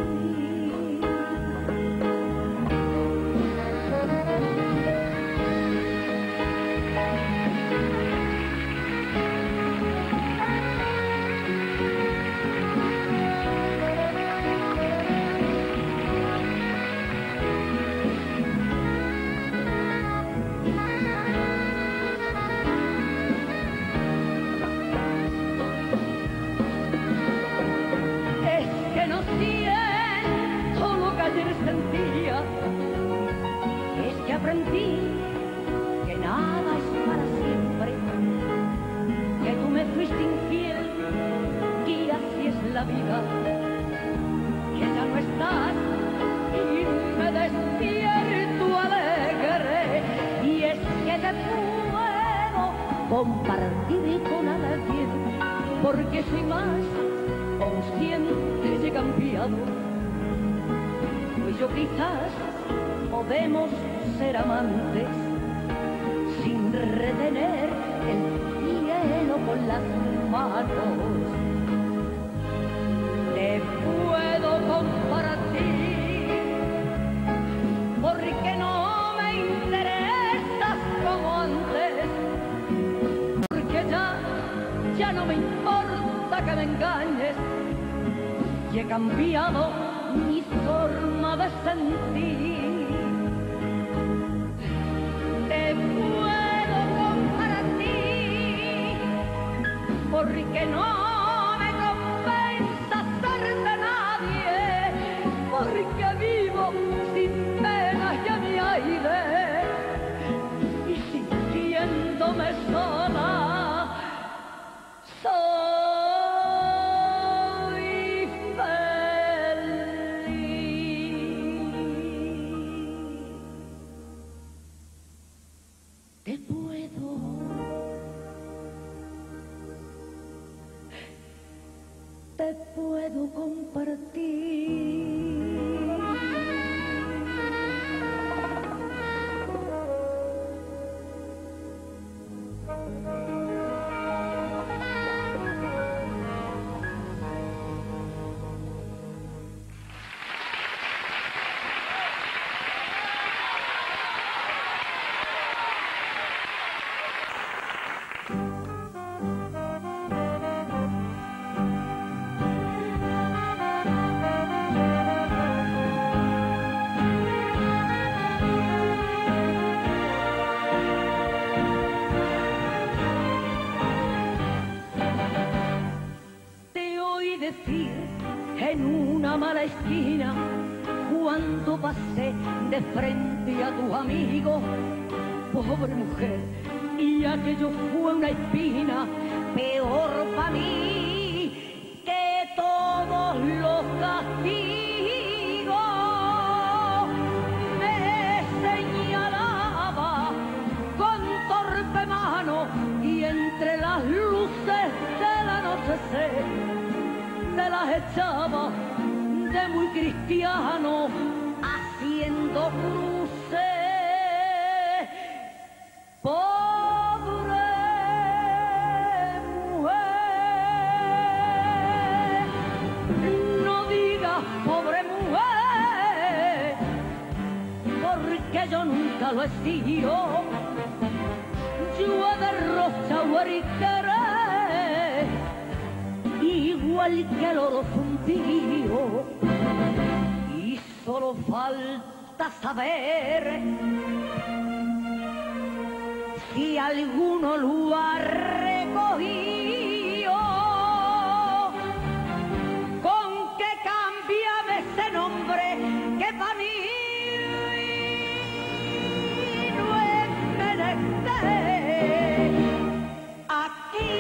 Sentía, es que aprendí que nada es para siempre, que tú me fuiste infiel, que así es la vida, que ya no estás y me despierto alegre, y es que te puedo compartir con alguien, porque soy más consciente y he cambiado. Pues yo quizás podemos ser amantes sin retener el hielo con las manos. Te puedo compartir porque no me interesas como antes, porque ya no me importa que me engañes, y he cambiado mi forma de sentir. Te puedo compartir porque no me compensa ser de nadie, porque te puedo compartir. Decir en una mala esquina cuando pasé de frente a tus amigos, pobre mujer, y aquello fue una espina peor para mí que todos los castigos. Me señalaba con torpe mano y entre las luces del anochecer me las echaba de muy cristiano haciendo cruces. Pobre mujer, no digas pobre mujer, porque yo nunca lo he sido. Yo he derrochado el querer igual que el oro fundido, y solo falta saber si alguno lo ha recogido. Con que cámbiame ese nombre que pa' mí no es menester. Aquí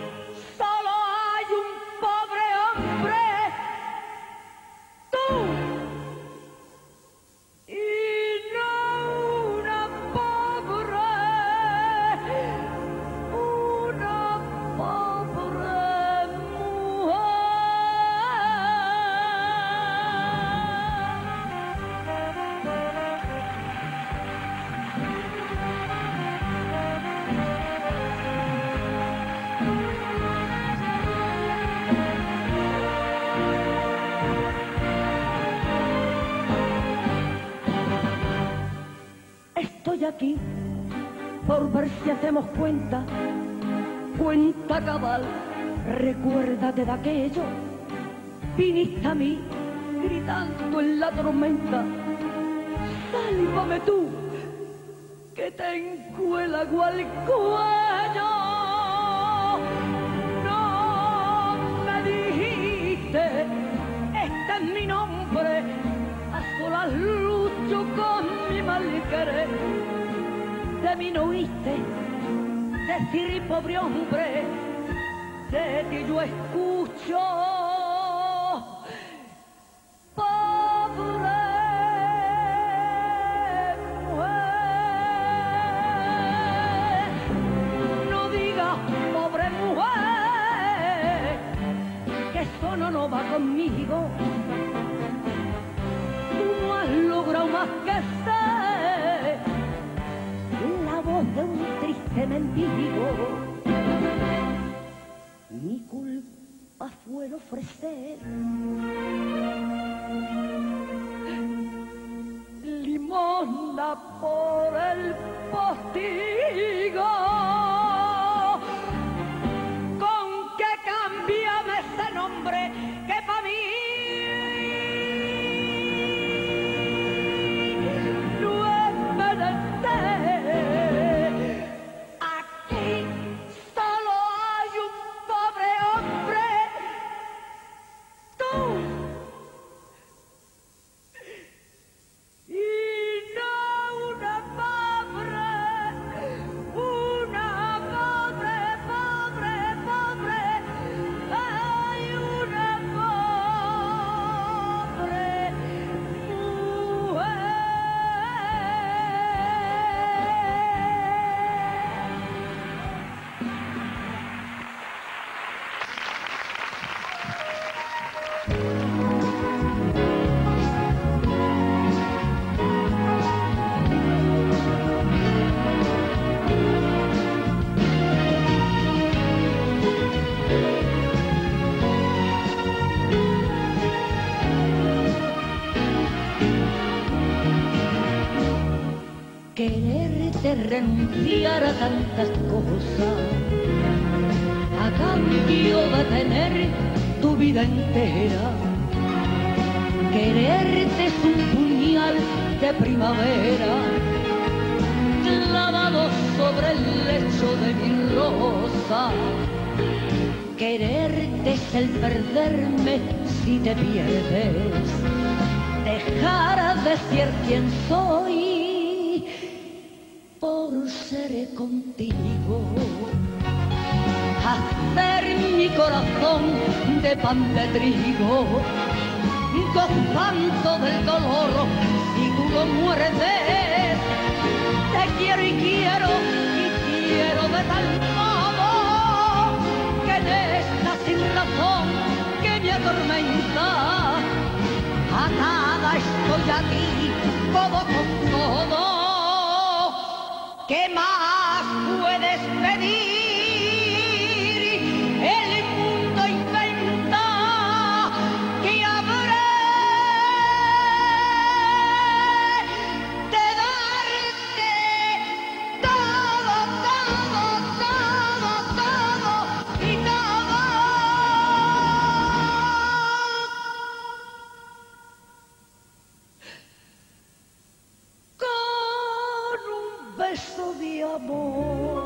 estoy aquí por ver si hacemos cuenta cabal. Recuérdate de aquello, viniste a mí gritando en la tormenta, sálvame tú, que te encuelgo al cuello. No me dijiste, este es mi nombre, a solas lucho con mi mal querer. De mí no oíste decir pobre hombre, de ti yo escucho pobre mujer. No digas pobre mujer, que eso no va conmigo. Tú no has logrado más que ser la voz de un triste mendigo. Mi culpa fue el ofrecer limosna por el postigo. Con que cámbiame ese nombre que pa' mí no es menester. Aquí solo hay un pobre hombre, tú, y no una renunciar a tantas cosas a cambio de tener tu vida entera. Quererte es un puñal de primavera clavado sobre el lecho de mi rosa. Quererte es el perderme si te pierdes, dejar de ser quien soy por ser contigo, hacer mi corazón de pan de trigo, gozando del dolor si tú lo muerdes. Te quiero y quiero de tal modo que en esta sin razón que me atormenta, atada estoy a ti, codo con codo. ¿Qué más puedes pedir? El mundo inventa que habré de darte todo, todo, todo, todo y todo. Con un beso de amor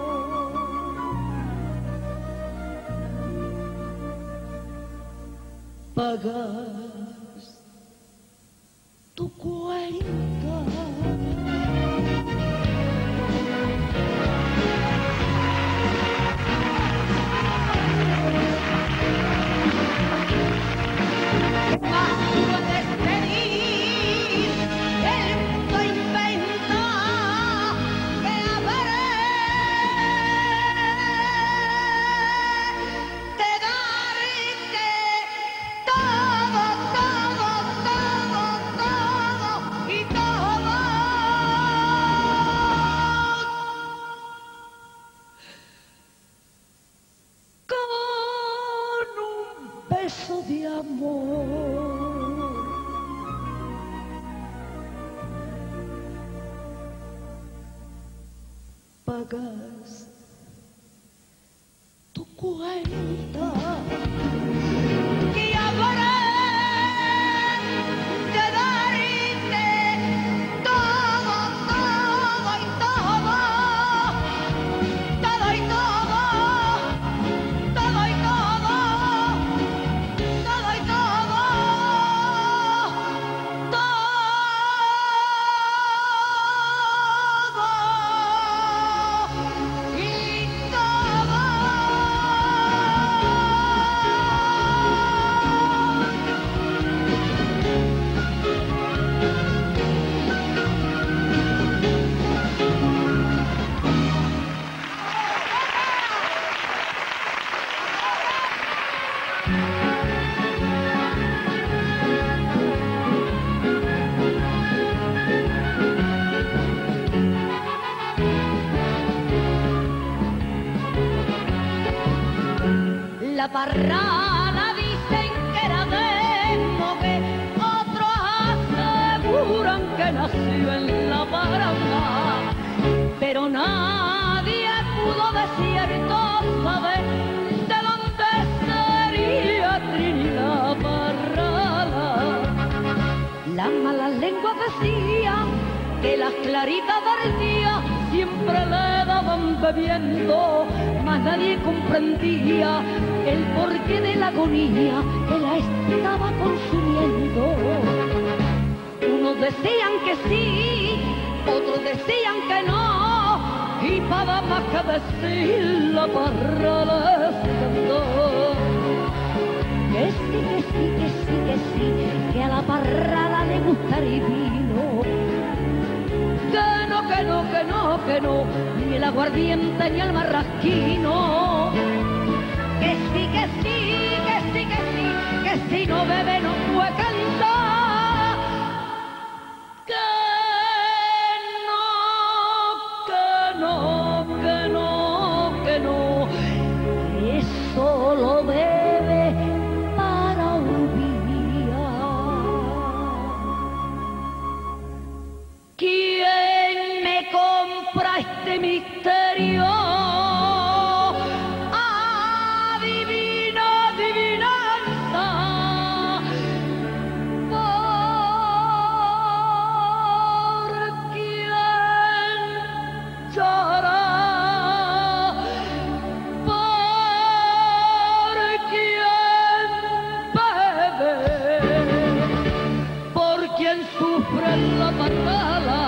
pagas tu cuenta. Más puedes pedir, el mundo inventa que habré de darte todo, todo, todo, todo y todo. Con un beso de amor pagas tu cuenta. Que habré de darte todo, todo y todo, todo y todo, todo y todo, todo y todo, todo y todo. La parrala dicen que era de Mogué, otros aseguran que nació en la Paraná, pero nadie pudo de cierto saber de dónde sería Trinidad Parrala. La mala lengua decía que las claritas del día siempre le daban bebiendo, mas nadie comprendía el porqué de la agonía que la estaba consumiendo. Unos decían que sí, otros decían que no, y para más que decir la parrala se cantó. Que sí, que sí, que sí, que sí, que a la parrala le gusta el vino. Que no, que no, que no, que no, ni el aguardiente ni el marrasquino. Que sí, que sí, que sí, que sí, que si no bebe no puede cantar. Que no, que no, que no, que no, que solo bebe para olvidar. ¿Quién me compra este misterio. Adivina, adivinanza, ¿por quién llora? ¿Por quién bebe? ¿Por quién sufre la batalla?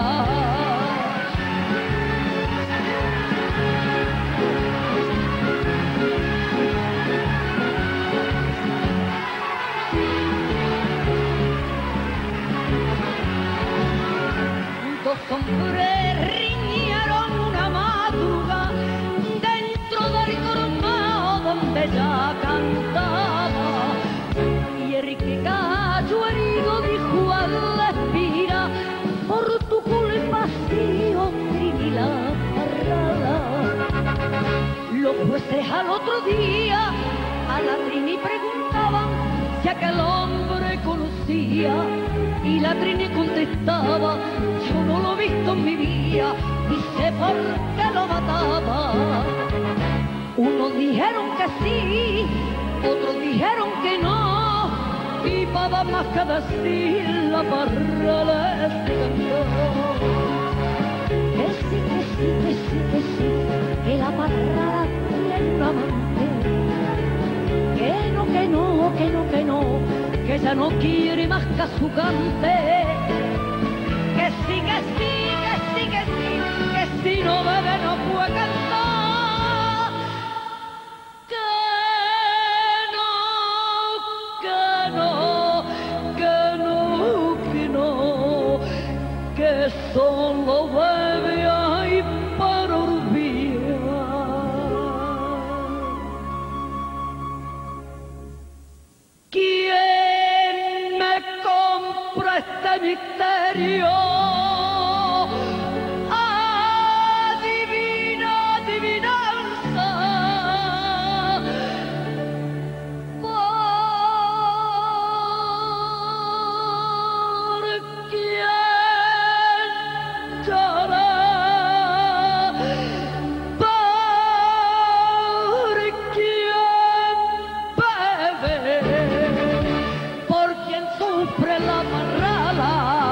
Dos hombres riñeron una madruga dentro del colmado donde ella cantaba, y el que cayó herido dijo a la espira: por tu culpa sigo Trini la parrala. Los jueces al otro día a la Trini preguntaban si aquel hombre conocía, y la Trini contestaba: yo no lo he visto en mi vida y sé por qué lo mataba. Unos dijeron que sí, otros dijeron que no, y para más que decir la parrala se cantó. Que sí, que sí, que sí, que sí, que la parrala tiene un amante. Que no, que no, que no, que no, que ella no quiere más que a su cante. Que sí, que sí, que sí, que sí, que si no bebe no puede cantar. Que no, que no, que no, que no, que solo bebe ahí para olvidar. ¿Quién me compra este misterio? Adivina, adivinanza, ¿por quién llora? ¿Por quién bebe? ¿Por quién sufre la parrala?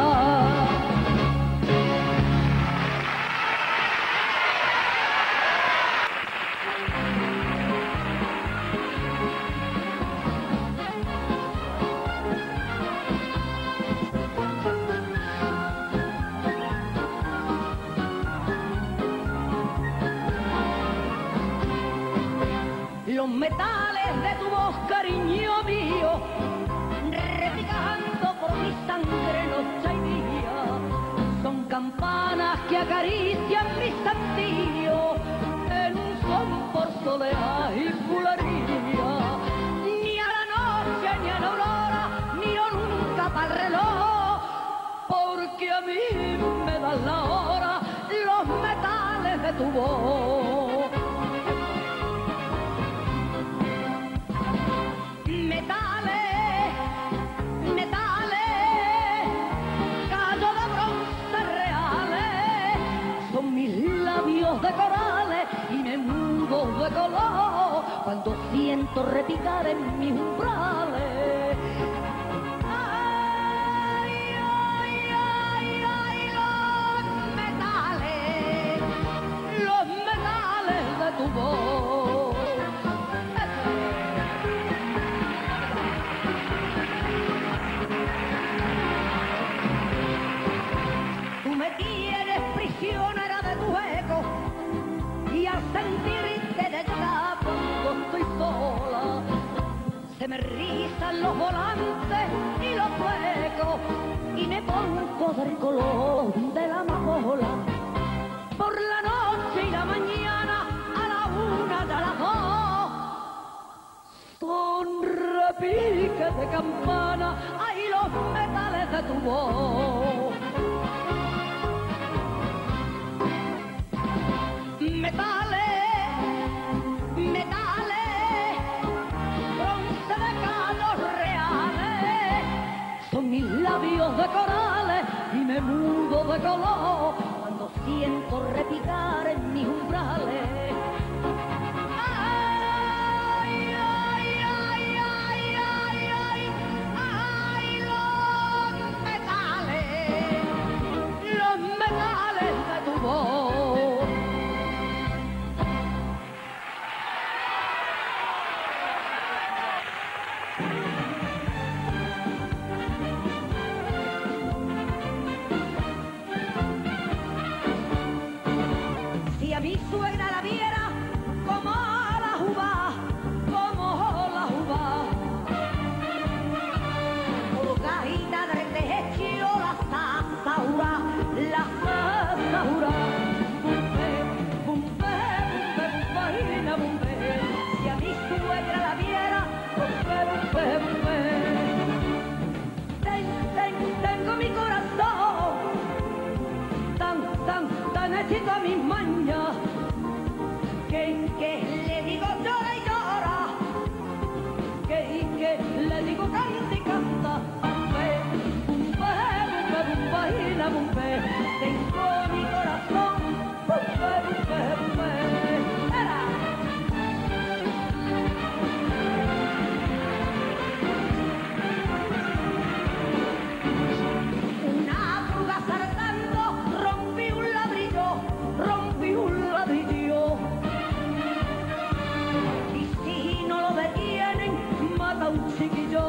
Los metales de tu voz, cariño mío, repicando por mi sangre noche y día, son campanas que acarician mi sentido en un son por soledad y bulería. Ni a la noche ni a la aurora miro nunca para el reloj, porque a mí me dan la hora los metales de tu voz. Metales, metales, callo de bronce reales, son mis labios de corales y me mudo de color cuando siento repicar en mis umbrales. Ay, ay, ay, ay, los metales de tu voz. Tú me tienes prisionera de tu eco y al sentirte de llegar cuando estoy sola se me rizan los volantes y los flecos y me pongo del color de la amapola. Por la noche y la mañana, a la una y a las dos, son repiques de campana, ahí los metales de tu voz. Metales, metales, bronce de calos reales, son mis labios de corales y me mudo de color cuando siento siento repicar en mis umbrales. Ay, ay, ay, ay, ay, ay, ay, los metales de tu voz. Si a mi suegra la viera como la jubá, colgadita del techo la sasaura, bumbe, bumbe, bumbe, bumbaina, bumbe. Si a mi suegra la viera, bumbe, bumbe, bumbe. Tengo mi corazón tan hechito a mis mañas, que le digo llora y llora, que le digo canta y canta, bumbe, bumbe, bumbe, bumbaina, bumbe. Tengo mi corazón, bumbe, bumbe, bumbe. ¡Era! Una prueba saltando, rompí un ladrillo. Y si no lo detienen, mata un chiquillo.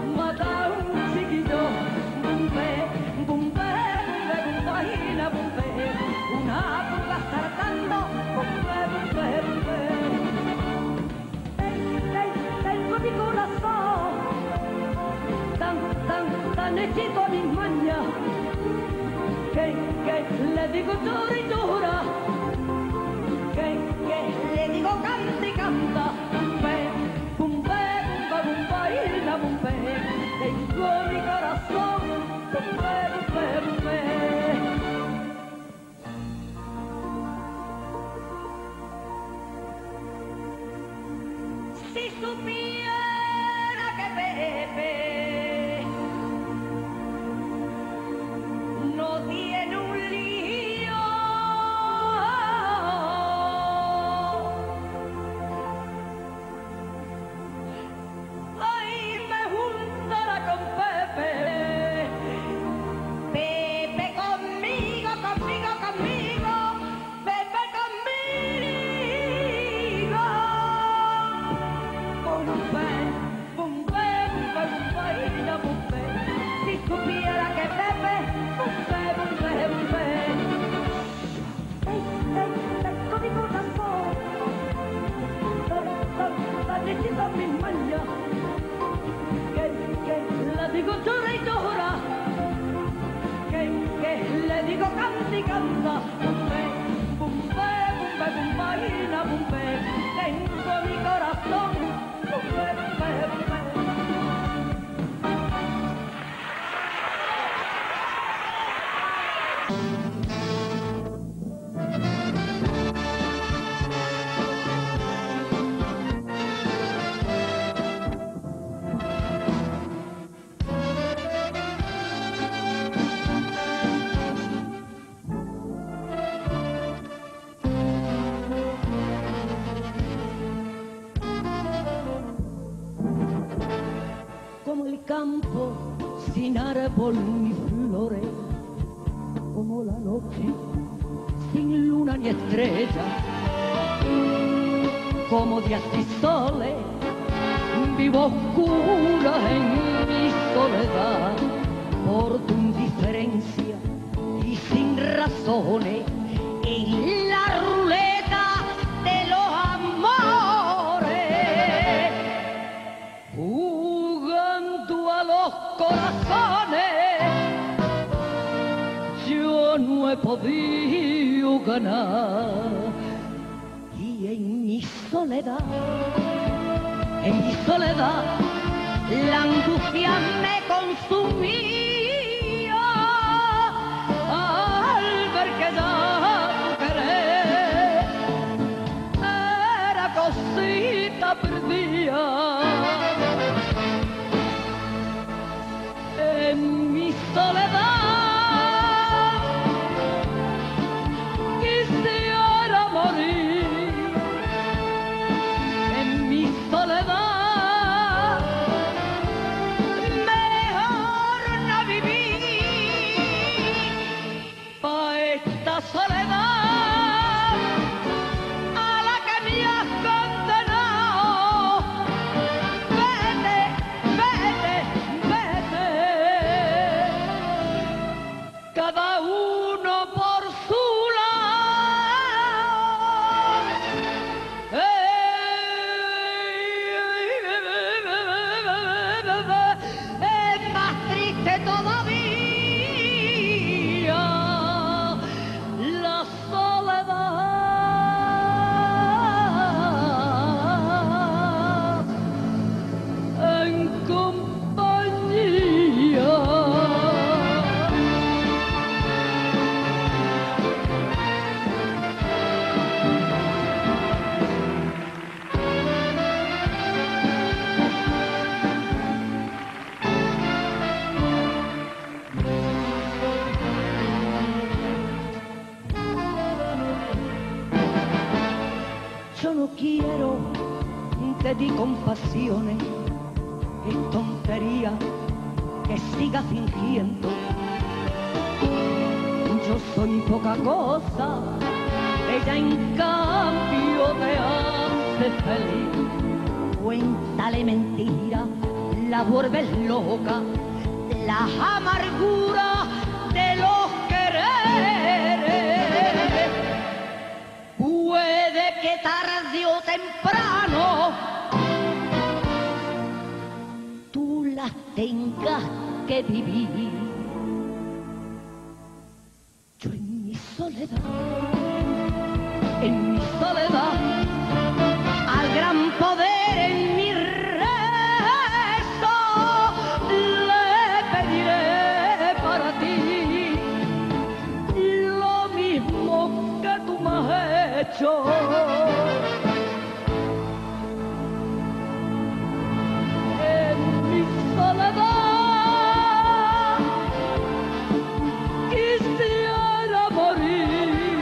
Bumbe, bumbe, bumbe, bumbaina, bumbe. Una prueba saltando, bumbe, bumbe, bumbe. Tengo mi corazón tan hechito a mis mañas, que le digo llora y llora, que le digo canta y canta, bumbe, bumbe, bumbe, bumbaina, bumbe. Tengo mi corazón, bumbe, bumbe, bumbe. Si supiera que Pepe no tiene un lío, ay, me juntará con Pepe. Pepe conmigo, conmigo, conmigo, Pepe conmigo. Bumbe, bumbe, bumbe, bumbaina, bumbe. Si supiera que Pepe, bumbe, bumbe, bumbe. Tengo mi corazón tan hechito a mis mañas, que le digo llora y llora, que le digo canta y canta, bumbe, bumbe, bumbe, bumbaina, bumbe. Tengo mi corazón, bumbe, bumbe, bumbe. Como el campo sin árbol ni flores, como la noche sin luna ni estrella, como días y soles, vivo oscura en mi soledad, por tu indiferencia y sin razones, en la ruleta de los amores, jugando a los corazones, yo no he podido ganar. Y en mi soledad, la angustia me consumía al ver que ya tu querer era cosita perdida. En mi soledad Yo no quiero de ti compasiones, es tontería que siga fingiendo. Yo soy poca cosa, ella en cambio te hace feliz. Cuéntale mentira, la vuelves loca, las amarguras de los quereres. Puede que tarde o temprano tú las tengas que vivir. Yo en mi soledad, al gran poder en mi rezo, le pediré para ti lo mismo que tú me has hecho. En mi soledad quisiera morir,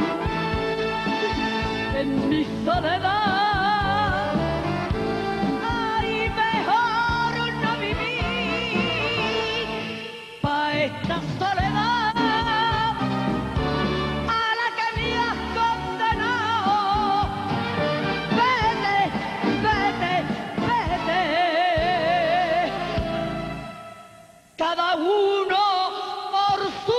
en mi soledad, ay, mejor no vivir pa' esta soledad a la que me has condenado. Vete, vete, vete, cada uno por su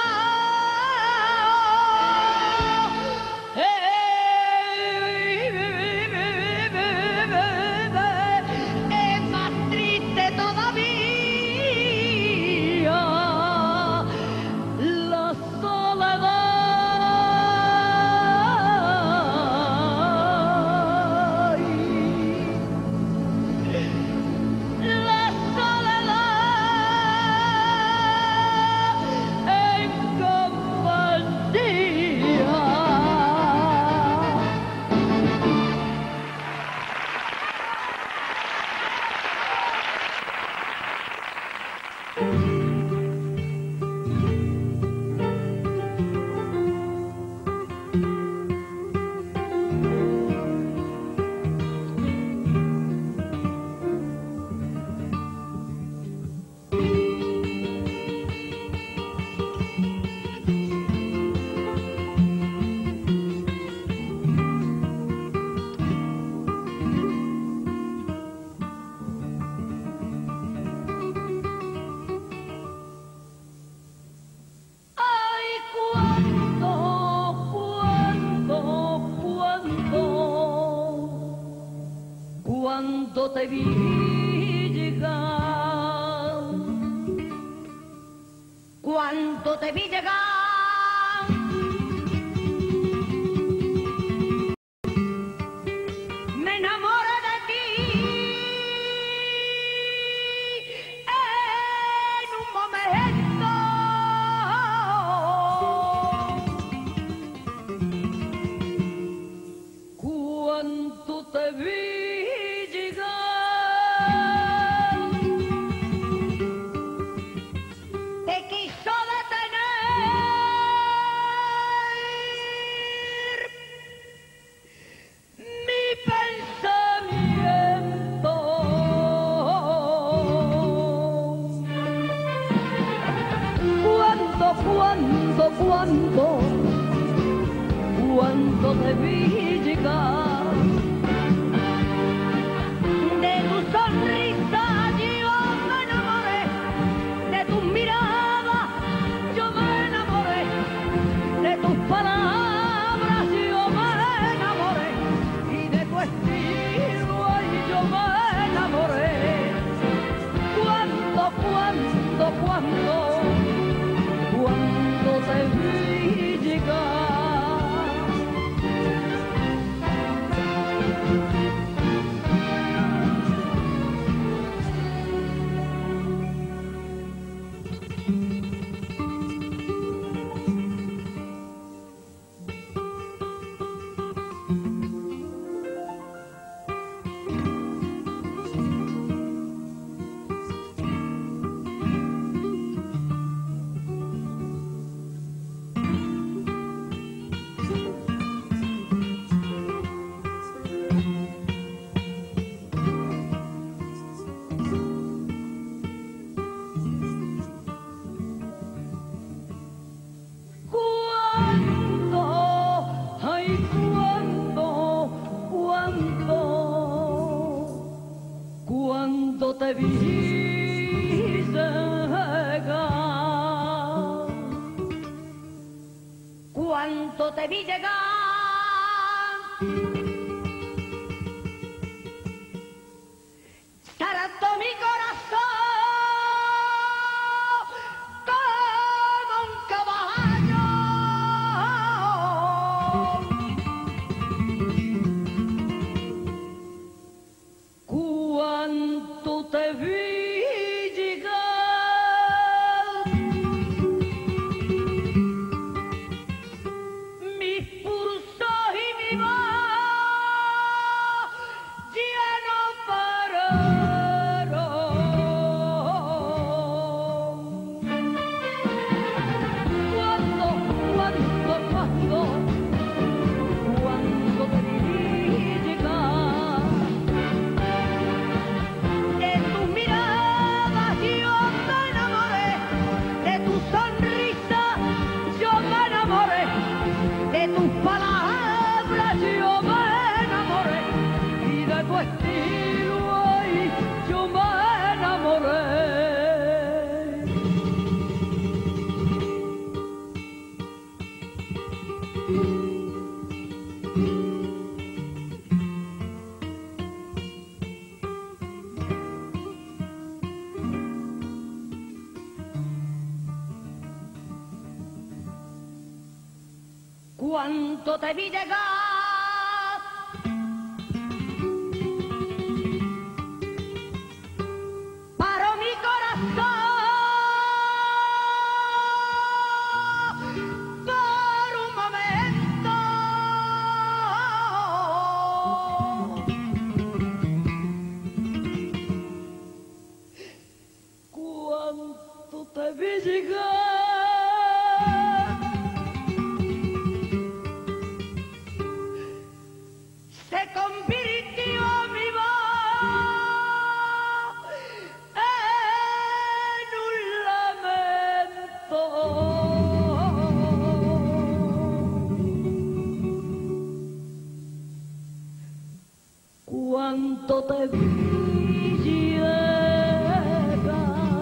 cuando te vi llegar, cuando te vi llegar, me enamoré de ti en un momento. Cuando te vi cuando te vi llegar, de tu sonrisa yo me enamoré, de tus miradas yo me enamoré, de tus palabras yo me enamoré, y de tu estilo ay yo me enamoré. Cuando te vi llegar. te vi llegar, cuánto te vi llegar, saltó mi corazón como un caballo. cuánto te vi llegar, Mis pulsos y mi voz ya no pararon. cuánto te vi llegar, De tus miradas yo me enamoré, de tu sonrisa yo me enamoré, de tus palabras yo me enamoré, y de tu estilo ay, yo me enamoré. cuánto te vi llegar. Paró mi corazón por un momento. cuánto te vi llegar, Se convirtió mi voz en un lamento. cuánto te vi llegar,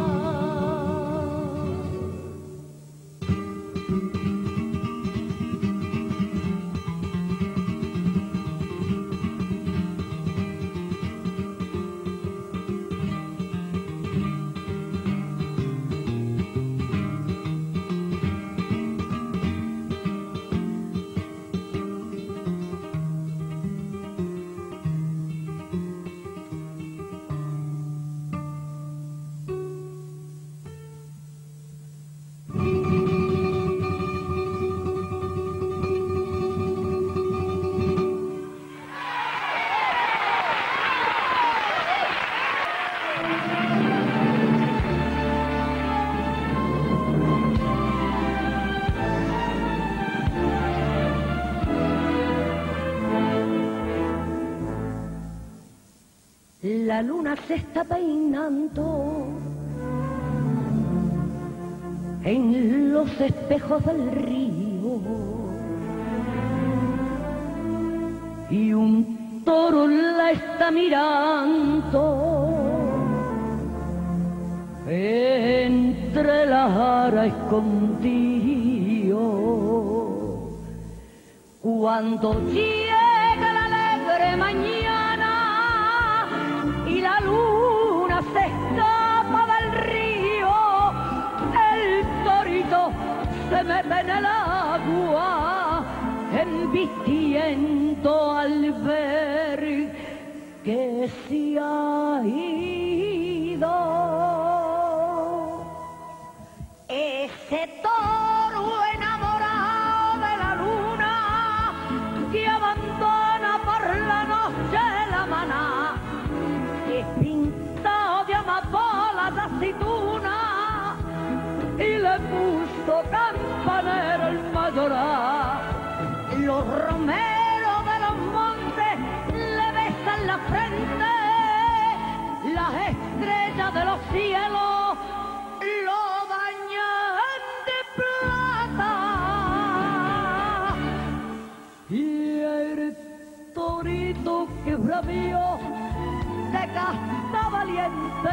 La luna se está peinando en los espejos del río y un toro la está mirando entre las aras escondido. cuando llega la alegre mañana y la luna se escapa del río, el torito se mete en el agua embistiendo al ver que se ha ido ese toro enamorado de la luna que abandona por la noche la maná, que es pintado de amapolas de aceituna y le puso campanero el mayoral. Los romeros de los montes le besan la frente, las estrellas de los cielos lo bañan de plata. Y el torito que bravió de casta valiente,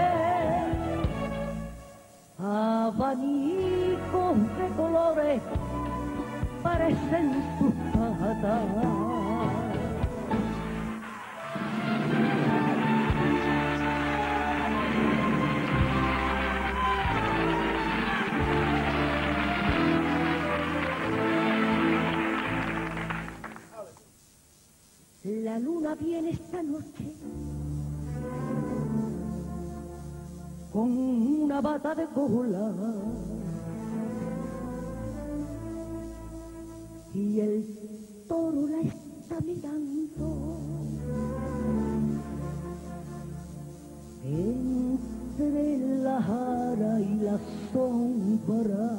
abanicos de colores parecen sus patas. La luna viene esta noche con una bata de cola y el toro la está mirando entre la jara y la sombra.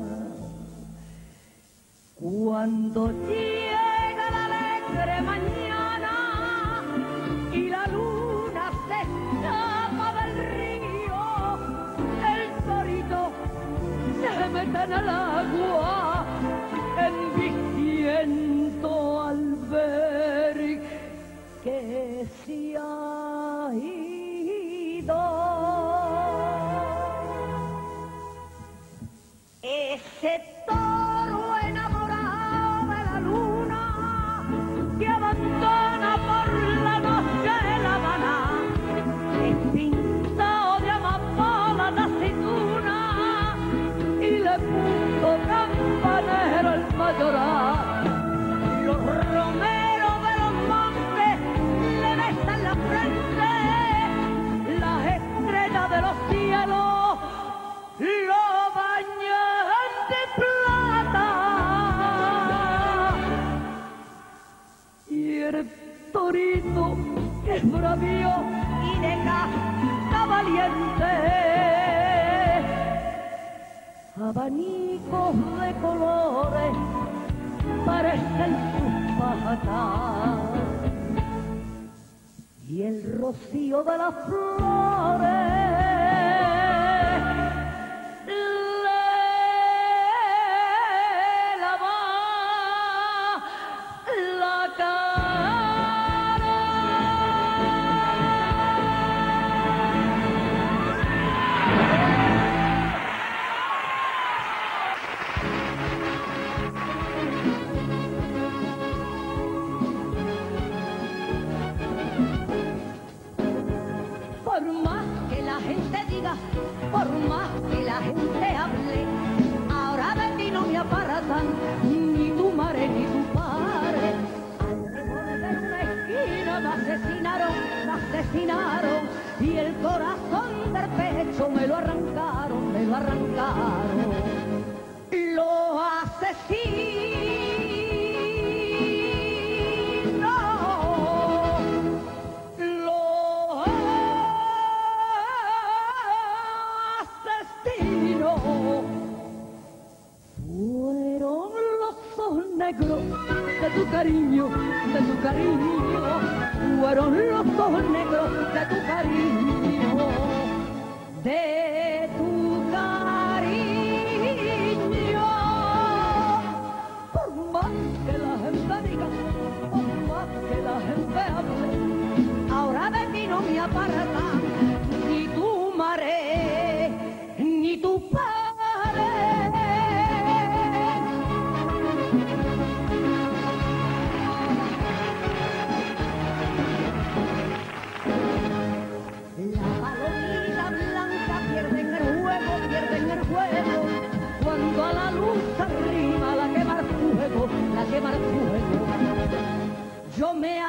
Cuando llega la alegre mañana y la luna se escapa del río, el torito se mete en el agua embistiendo al ver que se ha ido. Ese toro enamorado de la luna que abandona por la noche la Habana, es pintado de amapola de aceituna y le puso campanero el mayoral. Los romeros de los montes le besan la frente, las estrellas de los cielos lo bañan de plata. Y el torito que es bravío y de casta valiente, abanicos de colores parecen sus patas, y el rocío de las flores le lava la cara. Por más que la gente diga, por más que la gente hable, ahora de ti no me aparatan ni tu madre ni tu padre. Al revolver una esquina me asesinaron y el corazón del pecho me lo arrancaron, me lo arrancaron. Los asesinos fueron los ojos negros de tu cariño, fueron los ojos negros de tu cariño, de tu cariño. Por más que la gente diga, por más que la gente hable, ahora de ti no me aparta ni tu madre ni tu padre. La palomita blanca pierden el juego, cuando a la luz arrima la quemar fuego, yo me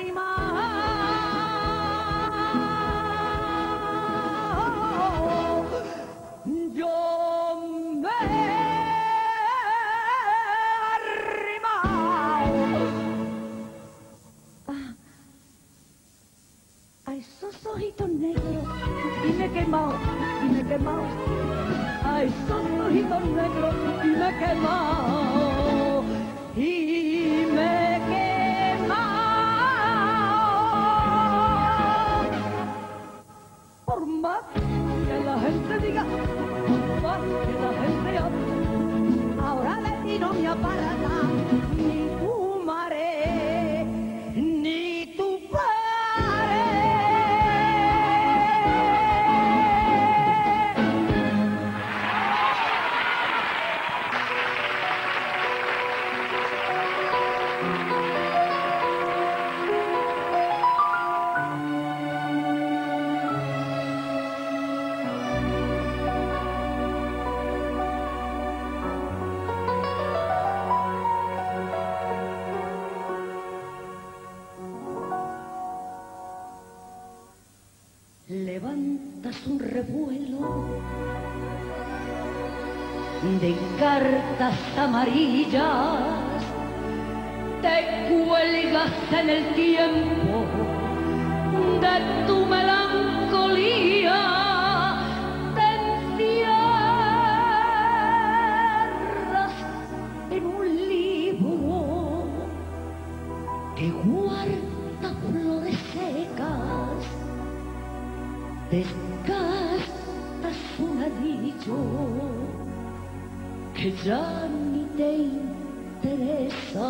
a esos ojitos negros y me he quemado, a esos ojitos negros y me he quemado, por más que la gente diga, por más que la gente hable, ahora de ti no me aparta ni tu madre ni tu padre. levantas un revuelo de cartas amarillas, te cuelgas en el tiempo de tu melancolía, te encierras en un libro que guarda flores secas, desgastas un anillo que ya ni te interesa.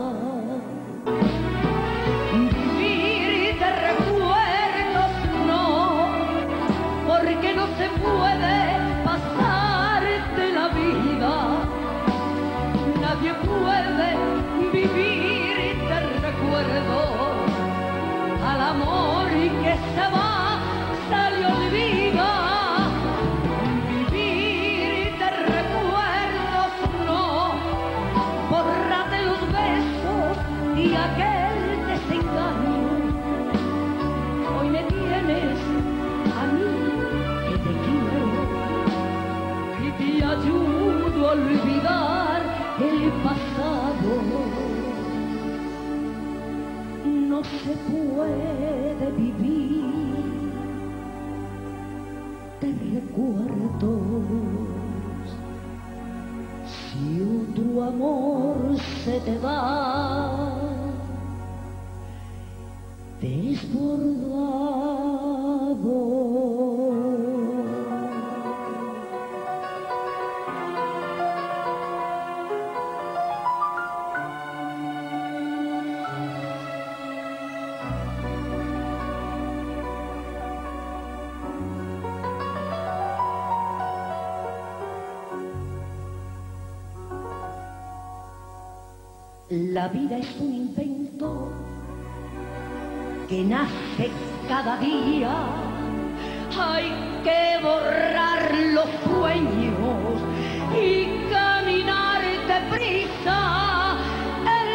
Vivir de recuerdos no, porque no se puede pasar de la vida. Nadie puede vivir de recuerdos. Al amor que se va se le olvida. Vivir de recuerdos no, bórrate los besos y aquel desengaño. Hoy me tienes a mí que te quiero y te ayudo a olvidar el pasado. No se puede vivir de recuerdos si otro amor se te va desbordado. La vida es un invento que nace cada día. Hay que borrar los sueños y caminar deprisa. El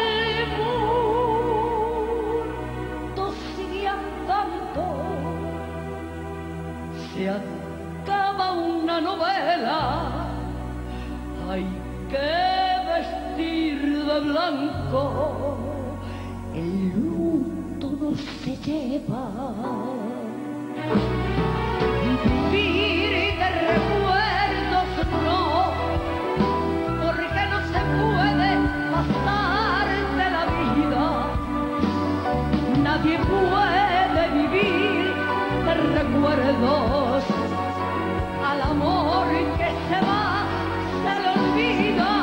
mundo sigue andando. Se acaba una novela. Hay que vestir de blanco, el luto no se lleva. Vivir de recuerdos no, porque no se puede pasar de la vida. Nadie puede vivir de recuerdos. Al amor que se va se le olvida.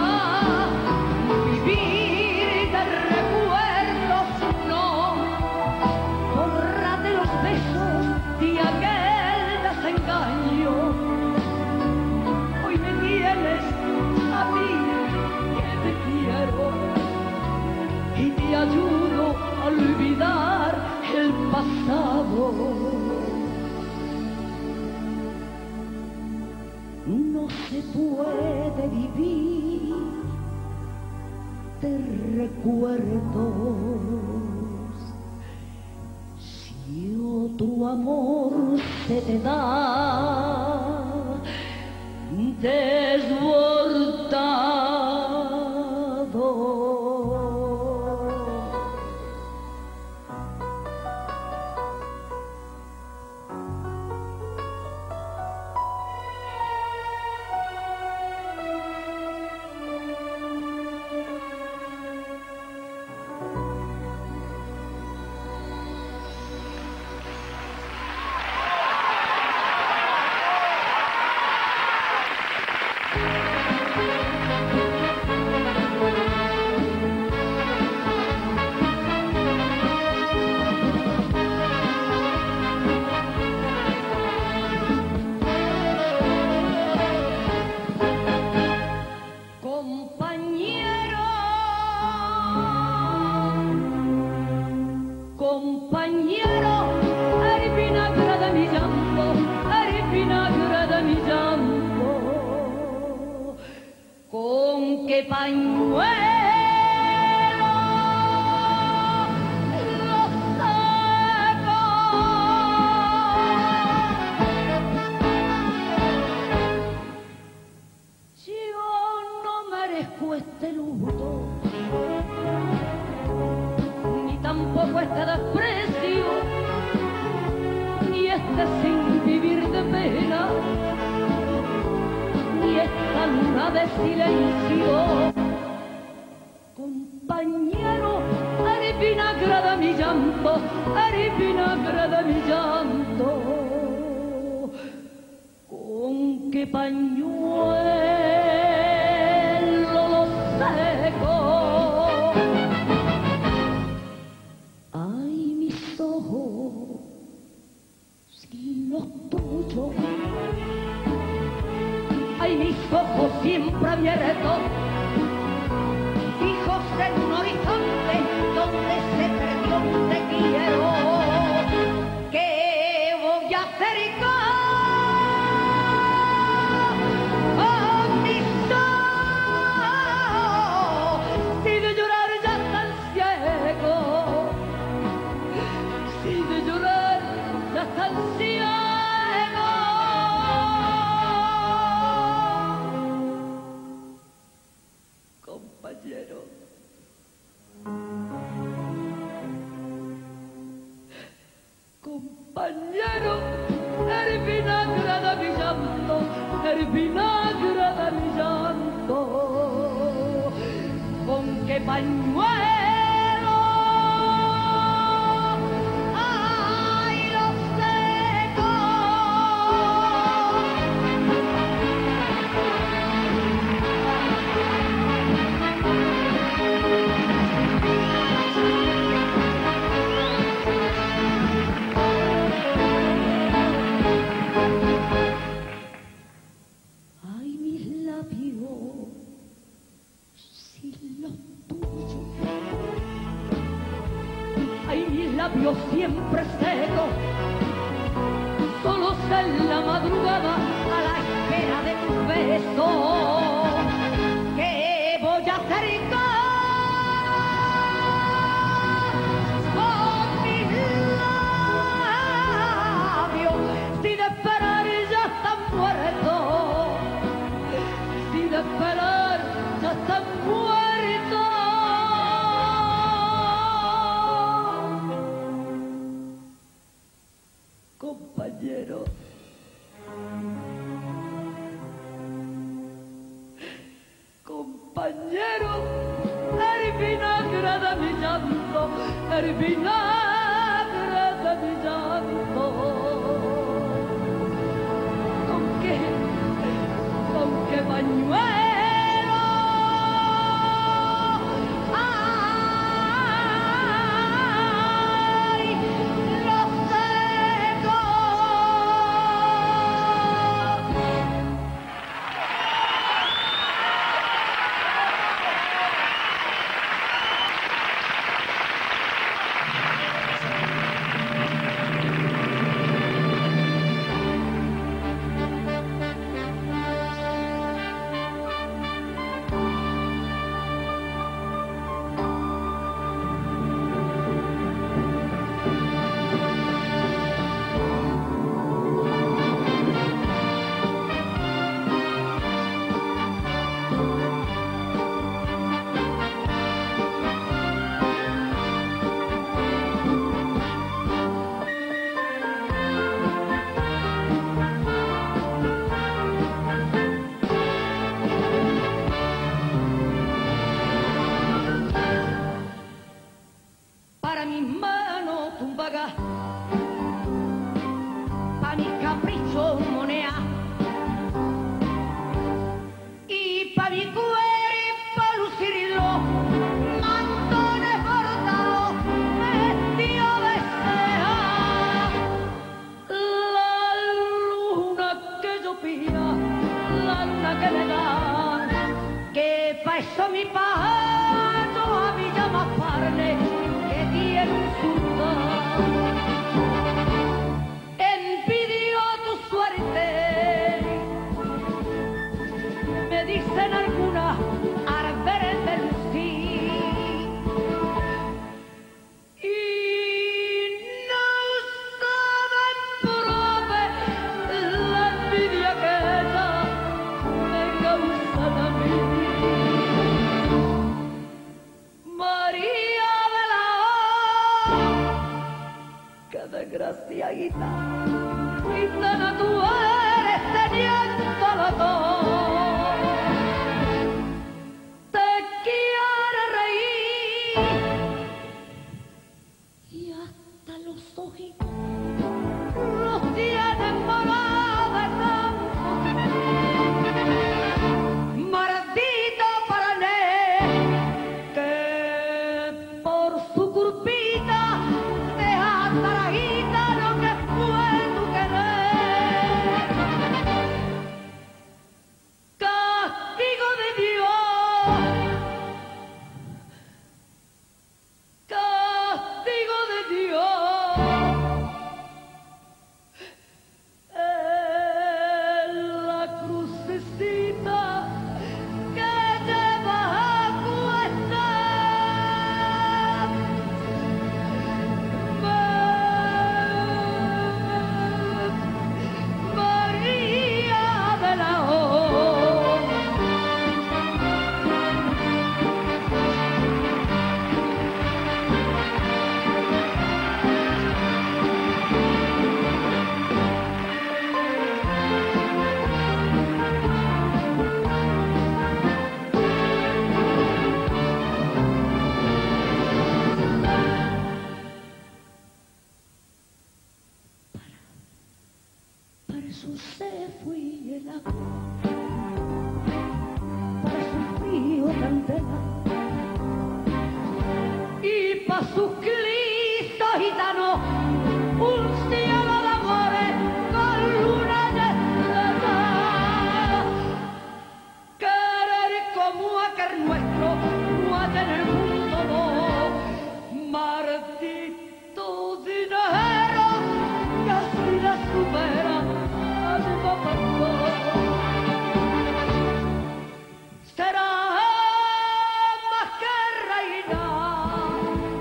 Vivir de recuerdos no, bórrate los besos de aquel desengaño. Hoy me tienes a mí que te quiero y te ayudo a olvidar el pasado. No se puede vivir de recuerdos si otro amor se te da desbordado. qué pañuelo lo saco. desprecio y este sin vivir de pena y esta luna de silencio. Compañero, eres vinagre de mi llanto, eres vinagre de mi llanto. ¿Con qué pañuelo lo seco? Ay, mis ojos, sin los tuyos. Ay, mis ojos siempre abiertos, fijos en un horizonte donde se perdió un te quiero. ¿Qué voy a hacer con mis ojos si de llorar ya están ciegos? Si de llorar ya están ciegos. Compañero, compañero, eres vinagre de mi llanto, eres vinagre de mi llanto. ¿Con qué pañuelo? ¡Ay, lo seco! Ay, mis labios, sin los tuyos. Ay, mis labios siempre secos, solos en la madrugada a la espera de tus besos. ¿Qué voy a hacer con mis labios si de esperar ya están muertos? Si de esperar ya están muertos. Compañero, compañero, eres vinagre de mi llanto, eres vinagre de mi llanto. ¿Con qué pañuelo? desgraciadita, gitana tú eres teniéndolo todo. Te quiere reír y hasta los ojitos los tienen morados de tanto. Maldito Parané, que por su culpita deja hasta la guita lo que fue tu querer. Castigo de Dios, castigo de Dios. La crucecita que llevas a cuesta. María de la O. Para eso se fui el agua, para su frío candela y para sus clistos gitanos un cielo de amores con luna llena. Querer como aquel nuestro no ha tener mundo, no. Maldito dinero que así la supera. Será más que reina,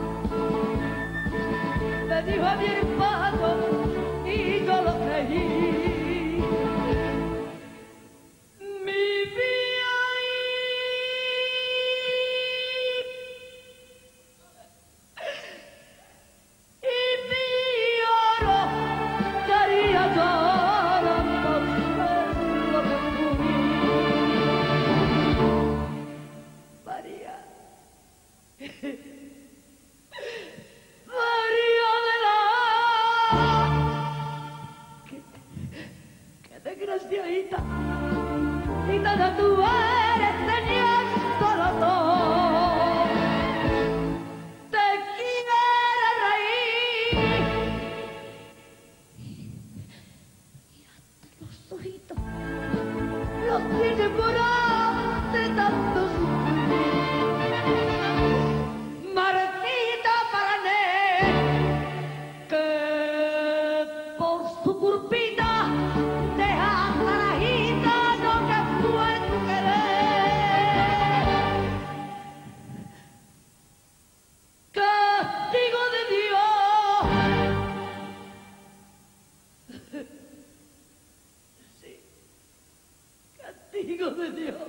me dijo a mi hermano y yo lo creí. Mi vida y mi oro daría yo. María de la... ¡Qué desgraciadita! Gitana tú eres teniéndolo todo. Te quiere reír y hasta los ojitos los tiene morados de tanto sufrir. Maldito Parané, que por su culpita deja hasta la gitana que fue tu querer. Castigo de Dios. Sí, castigo de Dios.